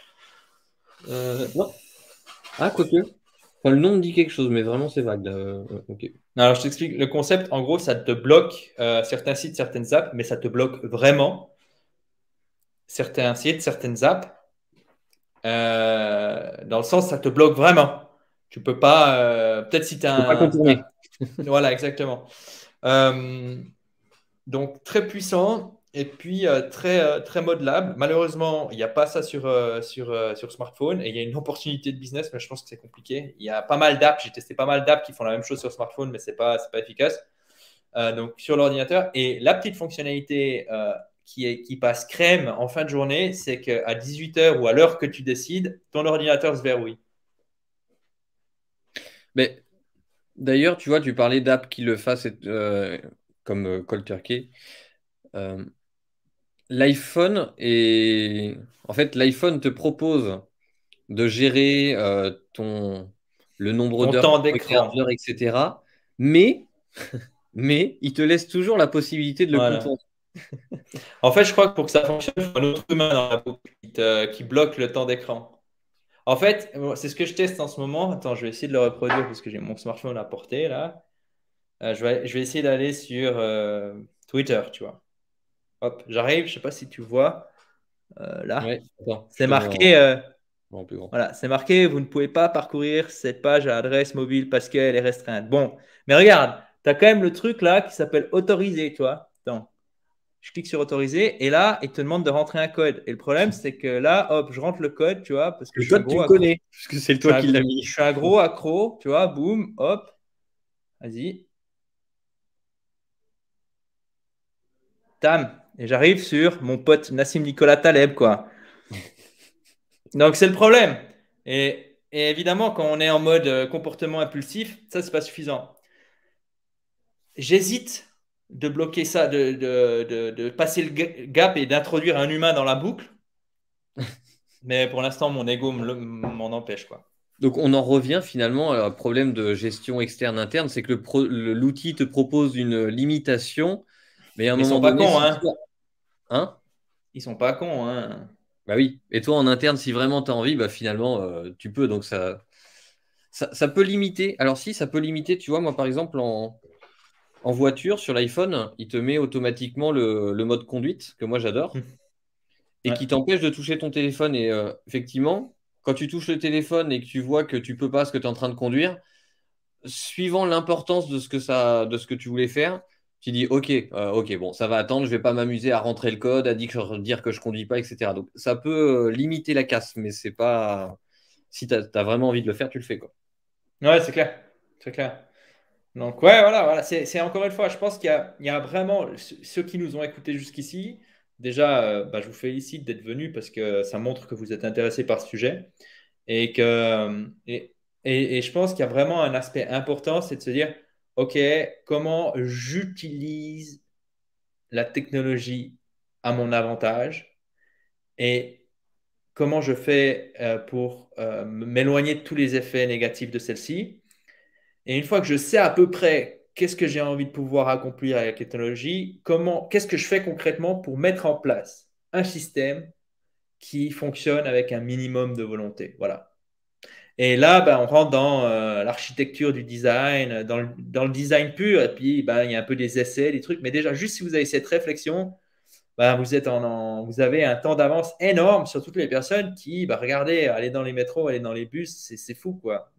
Non. Ah, quoique. Enfin, le nom me dit quelque chose, mais vraiment, c'est vague là. Ok. Alors, je t'explique. Le concept, en gros, ça te bloque certains sites, certaines apps, mais ça te bloque vraiment certains sites, certaines apps. Dans le sens, ça te bloque vraiment. Tu peux pas. Peut-être si tu Faut pas as contourner. Voilà, exactement. Euh, donc, très puissant et puis très modelable. Malheureusement, il n'y a pas ça sur smartphone et il y a une opportunité de business, mais je pense que c'est compliqué. Il y a pas mal d'apps. J'ai testé pas mal d'apps qui font la même chose sur smartphone, mais c'est pas efficace. Donc, sur l'ordinateur. Et la petite fonctionnalité qui passe crème en fin de journée, c'est qu'à 18 h ou à l'heure que tu décides, ton ordinateur se verrouille. Mais d'ailleurs, tu vois, tu parlais d'apps qui le fassent comme Cold Turkey. Euh, L'iPhone est... En fait, l'iPhone te propose de gérer le nombre Ton d'heures que temps tu regardes, d'écran. l'heure, etc. Mais, mais il te laisse toujours la possibilité de le Voilà. contourner. En fait, je crois que pour que ça fonctionne, il faut un autre humain dans la boucle qui bloque le temps d'écran. En fait, c'est ce que je teste en ce moment. Attends, je vais essayer de le reproduire parce que j'ai mon smartphone à portée là. Je vais essayer d'aller sur Twitter, tu vois. Hop, j'arrive. Je sais pas si tu vois là. Ouais, attends, je C'est te mets marqué. en plus grand. Voilà, c'est marqué. Vous ne pouvez pas parcourir cette page à adresse mobile parce qu'elle est restreinte. Bon, mais regarde, tu as quand même le truc là qui s'appelle autoriser, tu vois. Attends. je clique sur autoriser et là, il te demande de rentrer un code. Et le problème, c'est que là, hop, je rentre le code, tu vois, parce que Le je suis un code, tu gros le accro. connais, puisque c'est toi qui l'as mis. Je suis un gros accro, tu vois, boum, hop, vas-y, tam. Et j'arrive sur mon pote Nassim Nicolas Taleb, quoi. Donc, c'est le problème. Et évidemment, quand on est en mode comportement impulsif, ça, c'est pas suffisant. J'hésite de bloquer ça, de passer le gap et d'introduire un humain dans la boucle. Mais pour l'instant, mon ego m'en empêche, quoi. Donc, on en revient finalement à un problème de gestion externe-interne, c'est que l'outil te propose une limitation, mais à un Mais ils moment sont pas donné, cons, si hein. toi, hein? Ils sont pas cons, hein. Bah oui. Et toi, en interne, si vraiment tu as envie, bah finalement, tu peux. Donc, ça peut limiter. Alors, si, ça peut limiter. Tu vois, moi, par exemple, en voiture, sur l'iPhone, il te met automatiquement le mode conduite, que moi, j'adore, et Ouais. qui t'empêche de toucher ton téléphone. Et effectivement, quand tu touches le téléphone et que tu vois que tu peux pas ce que tu es en train de conduire, suivant l'importance de ce que tu voulais faire, tu dis OK, OK, bon, ça va attendre, je vais pas m'amuser à rentrer le code, dire que je conduis pas, etc. Donc ça peut limiter la casse, mais c'est pas. Si tu as vraiment envie de le faire, tu le fais, quoi. Ouais, c'est clair. C'est clair. Donc, ouais, voilà. C'est encore une fois, je pense il y a vraiment ceux qui nous ont écoutés jusqu'ici. Déjà, bah, je vous félicite d'être venus parce que ça montre que vous êtes intéressés par ce sujet. Et que, et je pense qu'il y a vraiment un aspect important, c'est de se dire, OK, comment j'utilise la technologie à mon avantage et comment je fais pour m'éloigner de tous les effets négatifs de celle-ci. Et une fois que je sais à peu près qu'est-ce que j'ai envie de pouvoir accomplir avec la technologie, qu'est-ce que je fais concrètement pour mettre en place un système qui fonctionne avec un minimum de volonté. Voilà. Et là, ben, on rentre dans l'architecture du design, dans le design pur, et puis ben, il y a un peu des essais, des trucs. Mais déjà, juste si vous avez cette réflexion, ben, vous avez un temps d'avance énorme sur toutes les personnes qui, ben, regardez, aller dans les métros, aller dans les bus, c'est fou, quoi.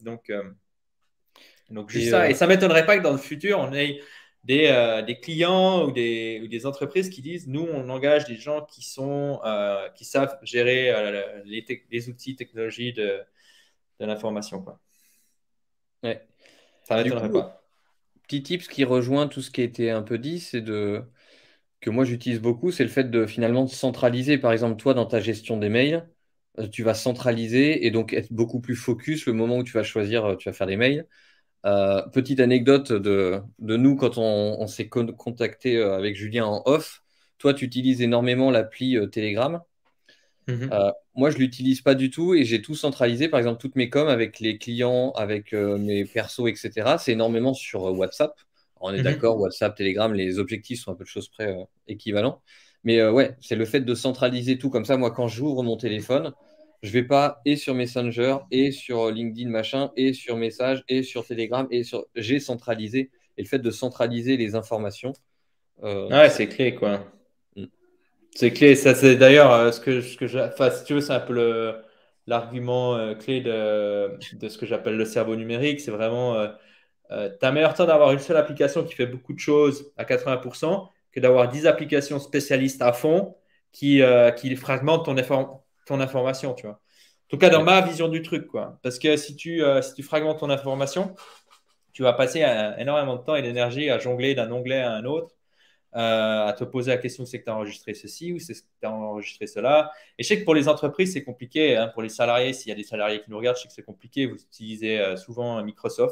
Donc juste Et ça. Et ça ne m'étonnerait pas que dans le futur, on ait des clients ou des entreprises qui disent, nous, on engage des gens qui savent gérer les outils, technologies de l'information, quoi. ouais. Ça ne Du m'étonnerait coup, pas. petit tips qui rejoint tout ce qui a été un peu dit, c'est que moi j'utilise beaucoup, c'est le fait de finalement centraliser. Par exemple, toi, dans ta gestion des mails, tu vas centraliser et donc être beaucoup plus focus le moment où tu vas choisir, tu vas faire des mails. Petite anecdote de nous quand on s'est contacté avec Julien en off. Toi, tu utilises énormément l'appli Telegram. Mhm. Moi, je l'utilise pas du tout et j'ai tout centralisé. Par exemple, toutes mes coms avec les clients, avec mes persos, etc. C'est énormément sur WhatsApp. On est Mhm. d'accord, WhatsApp, Telegram, les objectifs sont un peu de choses près équivalents. Mais ouais, c'est le fait de centraliser tout comme ça. Moi, quand j'ouvre mon téléphone, je vais pas et sur Messenger et sur LinkedIn machin et sur Message et sur Telegram et sur. J'ai centralisé et le fait de centraliser les informations, Ouais, ça. c'est clé, quoi. Mm. C'est clé. Ça, c'est d'ailleurs enfin, si tu veux, c'est un peu l'argument clé de ce que j'appelle le cerveau numérique. C'est vraiment, t'as meilleur temps d'avoir une seule application qui fait beaucoup de choses à 80% que d'avoir 10 applications spécialistes à fond qui fragmentent ton information, tu vois. En tout cas, dans Ouais. ma vision du truc, quoi. Parce que si tu fragmentes ton information, tu vas passer énormément de temps et d'énergie à jongler d'un onglet à un autre, à te poser la question c'est que tu as enregistré ceci ou c'est que tu as enregistré cela. Et je sais que pour les entreprises, c'est compliqué. Hein, pour les salariés, s'il y a des salariés qui nous regardent, je sais que c'est compliqué. Vous utilisez souvent Microsoft.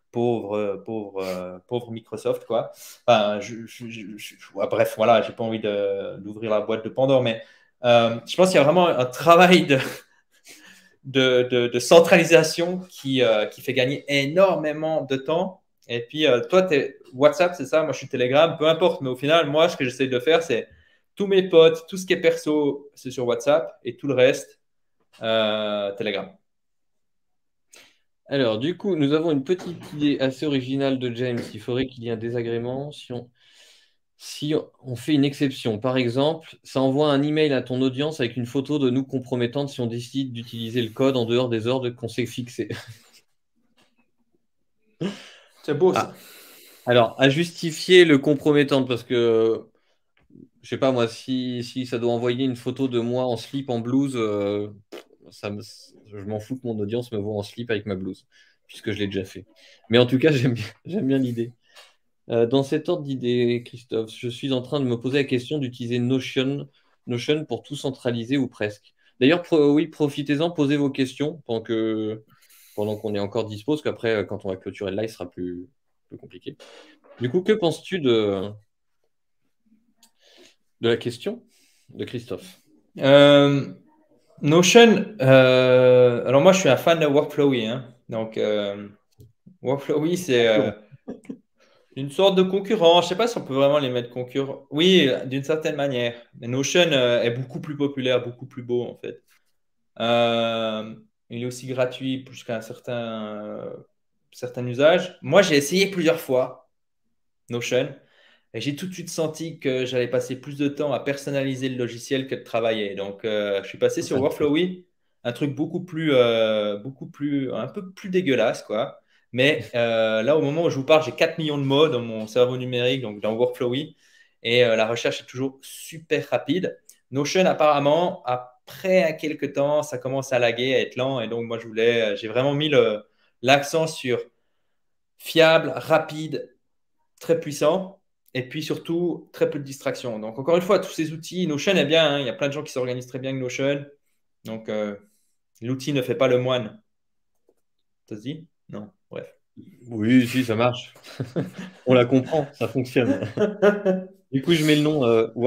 Pauvre Microsoft, quoi. Enfin, bref, voilà, j'ai pas envie d'ouvrir la boîte de Pandore, mais je pense qu'il y a vraiment un travail de centralisation qui fait gagner énormément de temps. Et puis, toi, WhatsApp, c'est ça, moi, je suis Telegram, peu importe. Mais au final, moi, ce que j'essaie de faire, c'est tous mes potes, tout ce qui est perso, c'est sur WhatsApp et tout le reste, Telegram. Alors, du coup, nous avons une petite idée assez originale de James. Il faudrait qu'il y ait un désagrément si on fait une exception. Par exemple, ça envoie un email à ton audience avec une photo de nous compromettante si on décide d'utiliser le code en dehors des ordres qu'on s'est fixés. C'est beau, ça. Ah, alors, à justifier le compromettante, parce que je sais pas moi, si ça doit envoyer une photo de moi en slip, en blouse, je m'en fous que mon audience me voit en slip avec ma blouse, puisque je l'ai déjà fait. Mais en tout cas, j'aime bien l'idée. Dans cet ordre d'idée, Christophe, je suis en train de me poser la question d'utiliser Notion pour tout centraliser ou presque. D'ailleurs, oui, profitez-en, posez vos questions pendant qu'on est encore dispo, parce qu'après, quand on va clôturer le live, ce sera plus compliqué. Du coup, que penses-tu de la question de Christophe? Euh, Notion, alors moi je suis un fan de Workflowy, hein. Donc Workflowy c'est une sorte de concurrent. Je ne sais pas si on peut vraiment les mettre concurrents. Oui, d'une certaine manière. Mais Notion est beaucoup plus populaire, beaucoup plus beau en fait. Euh, il est aussi gratuit jusqu'à un certain usage. Moi j'ai essayé plusieurs fois Notion. Et j'ai tout de suite senti que j'allais passer plus de temps à personnaliser le logiciel que de travailler. Donc, je suis passé sur Workflowy, un truc un peu plus dégueulasse, quoi. Mais là, au moment où je vous parle, j'ai 4 millions de mots dans mon cerveau numérique, donc dans Workflowy. Et la recherche est toujours super rapide. Notion, apparemment, après quelques temps, ça commence à laguer, à être lent. Et donc, moi, j'ai vraiment mis l'accent sur fiable, rapide, très puissant et puis surtout très peu de distractions. Donc, encore une fois, tous ces outils, Notion est bien, hein. Il y a plein de gens qui s'organisent très bien avec Notion. Donc, l'outil ne fait pas le moine. Ça se dit? Non, bref. Oui, si, ça marche. On la comprend, ça fonctionne. Du coup, je mets le nom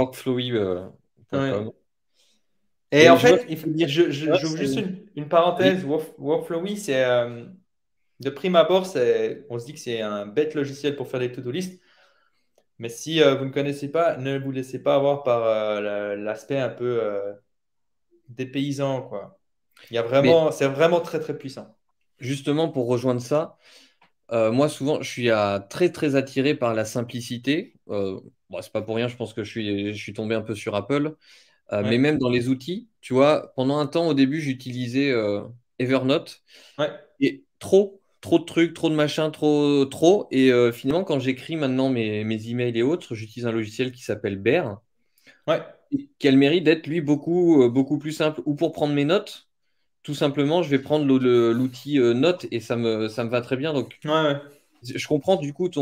Ouais. workflowy.com. Et en Et je vois fait, ce que tu veux dire. Ouais, j'ouvre juste une vas-y. parenthèse. Workflowy, c'est de prime abord, on se dit que c'est un bête logiciel pour faire des to-do list. Mais si vous ne connaissez pas, ne vous laissez pas avoir par l'aspect un peu dépaysant, quoi. Mais C'est vraiment très très puissant. justement, pour rejoindre ça, moi, souvent, je suis très, très attiré par la simplicité. Bon, c'est pas pour rien, je pense que je suis tombé un peu sur Apple. Mais Ouais, même dans les outils, tu vois, pendant un temps, au début, j'utilisais Evernote. ouais, Et trop de trucs, trop de machins, trop. Et finalement, quand j'écris maintenant mes emails et autres, j'utilise un logiciel qui s'appelle Bear, ouais, et qui a le mérite d'être, lui, beaucoup plus simple. Ou pour prendre mes notes, tout simplement, je vais prendre l'outil Notes et ça me va très bien. Donc, ouais, ouais, je comprends du coup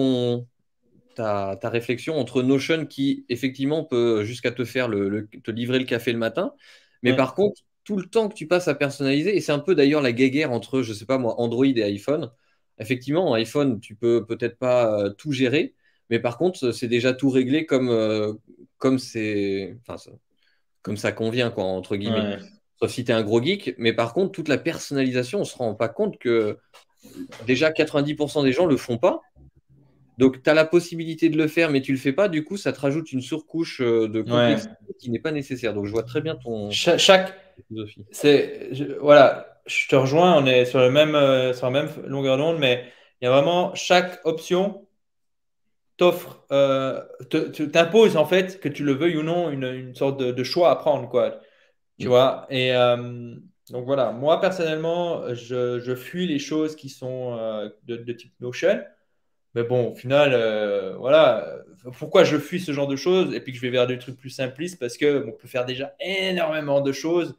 ta réflexion entre Notion qui, effectivement, peut jusqu'à te faire te livrer le café le matin. Mais ouais, par contre, tout le temps que tu passes à personnaliser, et c'est un peu d'ailleurs la guéguerre entre, je sais pas moi, Android et iPhone. Effectivement, iPhone, tu peux peut-être pas tout gérer, mais par contre, c'est déjà tout réglé comme comme ça convient, quoi, entre guillemets. ouais, Sauf si tu es un gros geek, mais par contre, toute la personnalisation, on se rend pas compte que déjà 90% des gens le font pas. Donc, tu as la possibilité de le faire, mais tu le fais pas. Du coup, ça te rajoute une surcouche de ouais. complexité qui n'est pas nécessaire. Donc, je vois très bien ton Cha- Chaque, philosophie. voilà, je te rejoins, on est sur la même longueur d'onde, mais il y a vraiment chaque option t'offre, t'impose en fait, que tu le veuilles ou non, une sorte de choix à prendre, quoi. Tu Mm. vois? Et donc voilà, moi personnellement, je fuis les choses qui sont de type Notion. Mais bon, au final, voilà, pourquoi je fuis ce genre de choses et puis que je vais vers des trucs plus simplistes parce que on peut faire déjà énormément de choses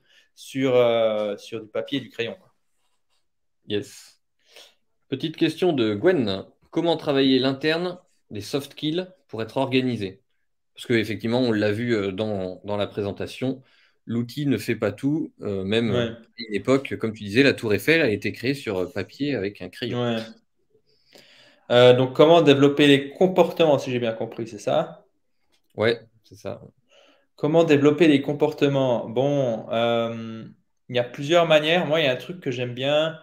sur du papier et du crayon, quoi. Yes. Petite question de Gwen. Comment travailler l'interne des soft skills pour être organisé? Parce qu'effectivement, on l'a vu dans la présentation, l'outil ne fait pas tout. Même à Ouais, une époque, comme tu disais, la Tour Eiffel a été créée sur papier avec un crayon. ouais. Donc, comment développer les comportements, si j'ai bien compris, c'est ça? Ouais, c'est ça. Comment développer les comportements? Bon, il y a plusieurs manières. Moi, il y a un truc que j'aime bien,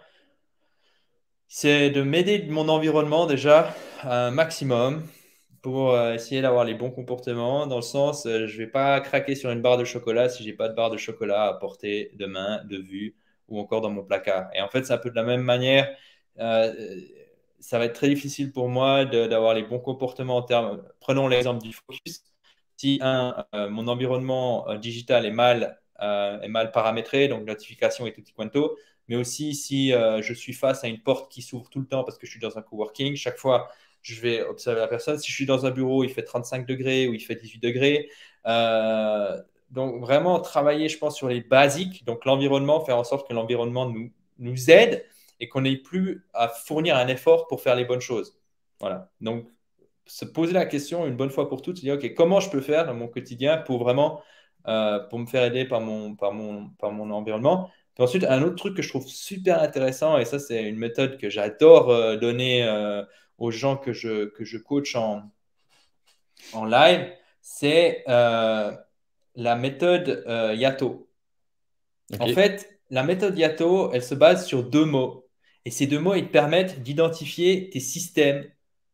c'est de m'aider de mon environnement déjà un maximum pour essayer d'avoir les bons comportements. Dans le sens, je ne vais pas craquer sur une barre de chocolat si j'ai pas de barre de chocolat à portée de main, de vue ou encore dans mon placard. Et en fait, c'est un peu de la même manière. euh, Ça va être très difficile pour moi d'avoir les bons comportements en termes. Prenons l'exemple du focus. Si mon environnement digital est mal paramétré, donc notification et tutti quanto, mais aussi si je suis face à une porte qui s'ouvre tout le temps parce que je suis dans un coworking, chaque fois je vais observer la personne. Si je suis dans un bureau, il fait 35 degrés ou il fait 18 degrés. Donc, vraiment travailler, je pense, sur les basiques. Donc, l'environnement, faire en sorte que l'environnement nous aide et qu'on n'ait plus à fournir un effort pour faire les bonnes choses. Voilà. Donc, se poser la question une bonne fois pour toutes, se dire, OK, comment je peux faire dans mon quotidien pour vraiment pour me faire aider par mon environnement. Puis ensuite, un autre truc que je trouve super intéressant, et ça, c'est une méthode que j'adore donner aux gens que je coach en live, c'est la méthode Yato. En Ok. fait, la méthode Yato, elle se base sur 2 mots. Et ces 2 mots, ils te permettent d'identifier tes systèmes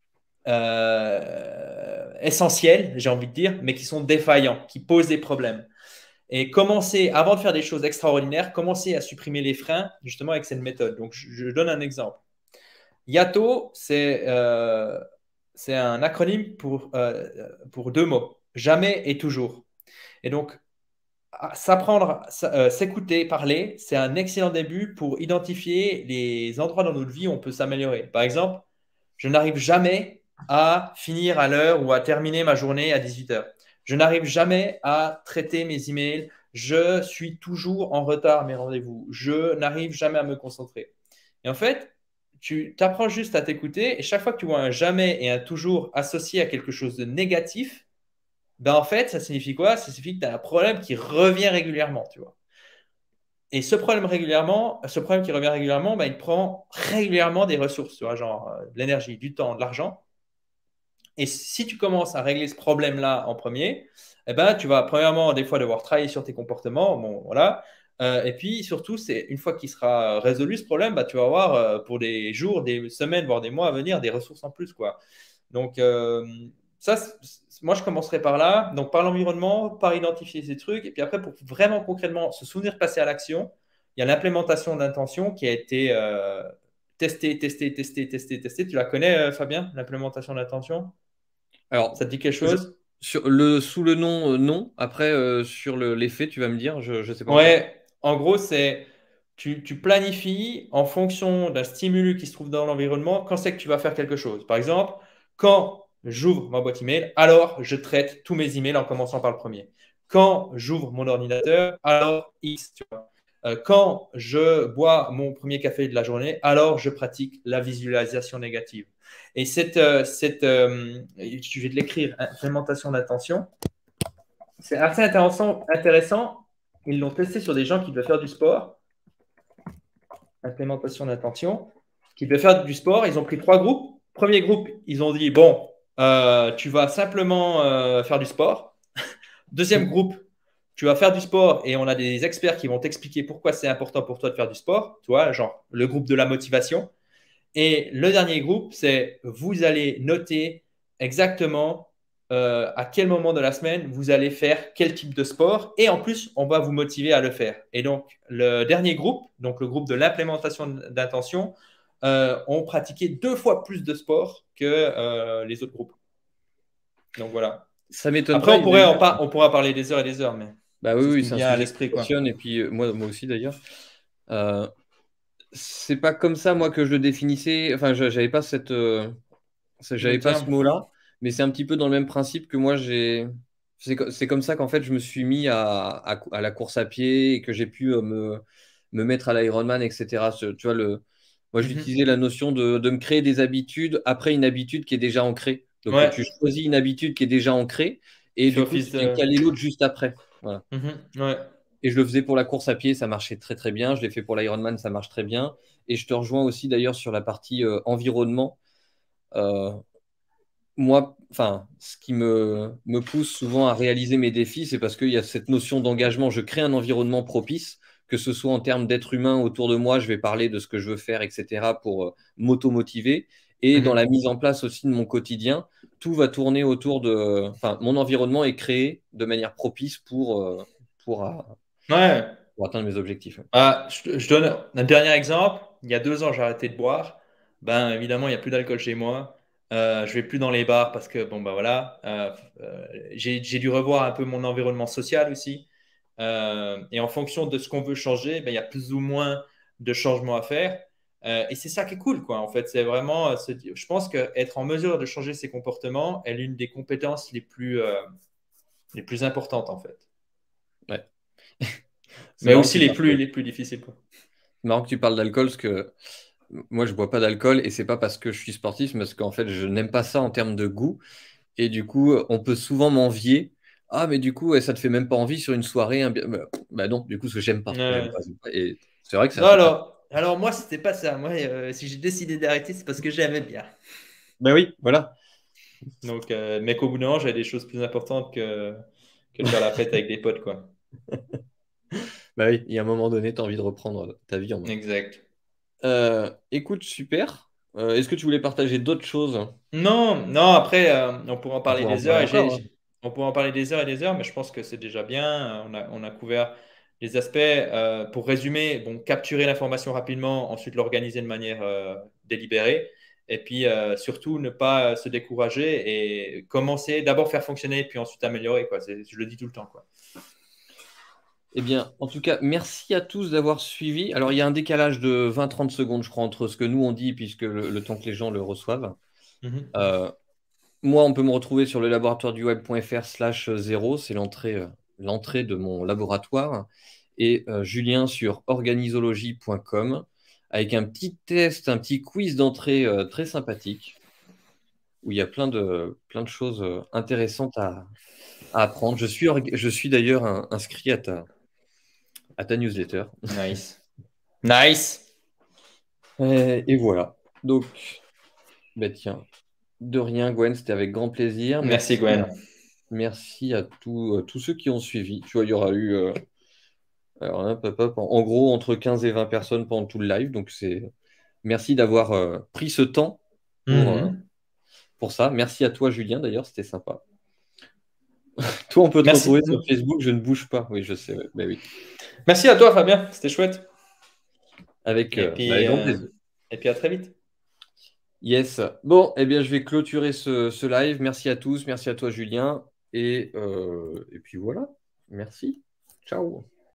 essentiels, j'ai envie de dire, mais qui sont défaillants, qui posent des problèmes. Et commencer, avant de faire des choses extraordinaires, commencer à supprimer les freins, justement, avec cette méthode. Donc, je donne un exemple. Yato, c'est un acronyme pour 2 mots. Jamais et toujours. Et donc, s'apprendre, s'écouter, parler, c'est un excellent début pour identifier les endroits dans notre vie où on peut s'améliorer. Par exemple, je n'arrive jamais à finir à l'heure ou à terminer ma journée à 18 heures. Je n'arrive jamais à traiter mes emails. Je suis toujours en retard à mes rendez-vous. Je n'arrive jamais à me concentrer. Et en fait, tu t'apprends juste à t'écouter et chaque fois que tu vois un jamais et un toujours associé à quelque chose de négatif, ben en fait, ça signifie quoi? Ça signifie que tu as un problème qui revient régulièrement, tu vois. Et ce problème qui revient régulièrement, ben, il prend régulièrement des ressources, tu vois, genre de l'énergie, du temps, de l'argent. Et si tu commences à régler ce problème-là en premier, eh ben, tu vas premièrement des fois devoir travailler sur tes comportements. Bon, voilà. Et puis surtout, c'est une fois qu'il sera résolu ce problème, bah, tu vas avoir pour des jours, des semaines, voire des mois à venir, des ressources en plus, quoi. Donc ça, moi je commencerai par là. Donc par l'environnement, par identifier ces trucs. Et puis après, pour vraiment concrètement se souvenir de passer à l'action, il y a l'implémentation d'intention qui a été testée, testée, testée, testée, testée. Tu la connais, Fabien, l'implémentation d'intention? Alors, Ça te dit quelque je- chose? sous le nom, non. Après, sur l'effet, tu vas me dire, je ne sais pas encore. Ouais, en gros, c'est tu planifies en fonction d'un stimulus qui se trouve dans l'environnement quand c'est que tu vas faire quelque chose. Par exemple, quand j'ouvre ma boîte email, alors je traite tous mes emails en commençant par le premier. Quand j'ouvre mon ordinateur, alors X, tu vois. Quand je bois mon premier café de la journée, alors je pratique la visualisation négative. Et je vais te l'écrire, implémentation d'attention. C'est assez intéressant. Ils l'ont testé sur des gens qui devaient faire du sport, implémentation d'attention, qui devaient faire du sport. Ils ont pris 3 groupes. Premier groupe, ils ont dit, bon, tu vas simplement faire du sport. Deuxième groupe, tu vas faire du sport et on a des experts qui vont t'expliquer pourquoi c'est important pour toi de faire du sport. Tu vois, genre le groupe de la motivation. Et le dernier groupe, c'est vous allez noter exactement à quel moment de la semaine vous allez faire quel type de sport. Et en plus, on va vous motiver à le faire. Et donc, le dernier groupe, donc le groupe de l'implémentation d'intention, ont pratiqué 2 fois plus de sport que les autres groupes. Donc voilà. Ça m'étonne Après, pas. on pourra parler des heures et des heures, mais Bah oui, c'est ce oui, qui me c'est un vient à sujet qui l'esprit, me quoi. passionne. Et puis, moi aussi d'ailleurs. Euh, c'est pas comme ça, moi, que je le définissais. Enfin, j'avais pas Le j'avais pas ce terme. mot-là. Mais c'est un petit peu dans le même principe que moi, c'est comme ça qu'en fait, je me suis mis à la course à pied et que j'ai pu me mettre à l'Ironman, etc. Tu vois, moi, Mhm. j'utilisais la notion de me créer des habitudes après une habitude qui est déjà ancrée. Donc, tu Ouais, choisis une habitude qui est déjà ancrée et tu fais du coup, tu office viens de. caler l'autre juste après. Voilà. Mhm. Ouais. Et je le faisais pour la course à pied, ça marchait très très bien. Je l'ai fait pour l'Ironman, ça marche très bien. Et je te rejoins aussi d'ailleurs sur la partie environnement. Euh, Moi, enfin, ce qui me pousse souvent à réaliser mes défis, c'est parce qu'il y a cette notion d'engagement. Je crée un environnement propice, que ce soit en termes d'être humain autour de moi, je vais parler de ce que je veux faire, etc., pour m'auto-motiver. Et dans la Mhm. mise en place aussi de mon quotidien, tout va tourner autour de. Enfin, mon environnement est créé de manière propice pour, euh, Ouais. pour atteindre mes objectifs. Je donne un dernier exemple. Il y a 2 ans, j'ai arrêté de boire. Ben, évidemment, il n'y a plus d'alcool chez moi. Je vais plus dans les bars parce que, bon, ben voilà. J'ai dû revoir un peu mon environnement social aussi. Et en fonction de ce qu'on veut changer, ben, il y a plus ou moins de changements à faire. Et c'est ça qui est cool, quoi. En fait, c'est vraiment, je pense qu'être en mesure de changer ses comportements est l'une des compétences les plus importantes, en fait. Ouais. C'est Mais marrant que aussi tu parles. les plus difficiles, quoi. C'est marrant que tu parles d'alcool, parce que moi, je bois pas d'alcool et c'est pas parce que je suis sportif, mais parce qu'en fait, je n'aime pas ça en termes de goût. Et du coup, on peut souvent m'envier. Ah, mais du coup, ouais, ça te fait même pas envie sur une soirée. Bah non, du coup, parce que j'aime pas. J'aime Ouais. pas. Et c'est vrai que c'est Non, assez. alors moi, c'était pas ça. Moi, si j'ai décidé d'arrêter, c'est parce que j'aimais bien. Ben oui, voilà. Donc, mais qu'au bout d'un moment, j'avais des choses plus importantes que de faire la fête avec des potes, quoi. Bah oui, il y a un moment donné, tu as envie de reprendre ta vie en main. Exact. Écoute, super. Est-ce que tu voulais partager d'autres choses? Non, non, après, on pourrait en On parler pourrait en des parler heures encore, hein. on pourrait en parler des heures et des heures, mais je pense que c'est déjà bien. On a couvert les aspects. Pour résumer, bon, capturer l'information rapidement, ensuite l'organiser de manière délibérée, et puis surtout ne pas se décourager et commencer d'abord faire fonctionner, puis ensuite améliorer, quoi. Je le dis tout le temps, quoi. Eh bien, en tout cas, merci à tous d'avoir suivi. Alors, il y a un décalage de 20-30 secondes, je crois, entre ce que nous on dit puisque le temps que les gens le reçoivent. Mhm. Euh, Moi, on peut me retrouver sur le laboratoire du web.fr/0, c'est l'entrée de mon laboratoire, et Julien sur organisologie.com, avec un petit test, un petit quiz d'entrée très sympathique, où il y a plein de choses intéressantes à apprendre. Je suis d'ailleurs inscrit à ta newsletter. Nice. Nice. Et voilà. Donc, bah tiens, de rien, Gwen, c'était avec grand plaisir. Merci, Gwen. Merci à tous ceux qui ont suivi. Tu vois, il y aura eu alors, hop, hop, hop, en gros entre 15 et 20 personnes pendant tout le live. Donc, merci d'avoir pris ce temps Mhm. pour ça. Merci à toi, Julien, d'ailleurs, c'était sympa. Toi, on peut te Merci. retrouver sur Facebook, je ne bouge pas. Oui, je sais, ouais. Ben oui. Merci à toi, Fabien. C'était chouette. Avec, Et avec puis, grand plaisir. à très vite. Yes. Bon, eh bien, je vais clôturer ce live. Merci à tous. Merci à toi, Julien. Et puis voilà. Merci. Ciao.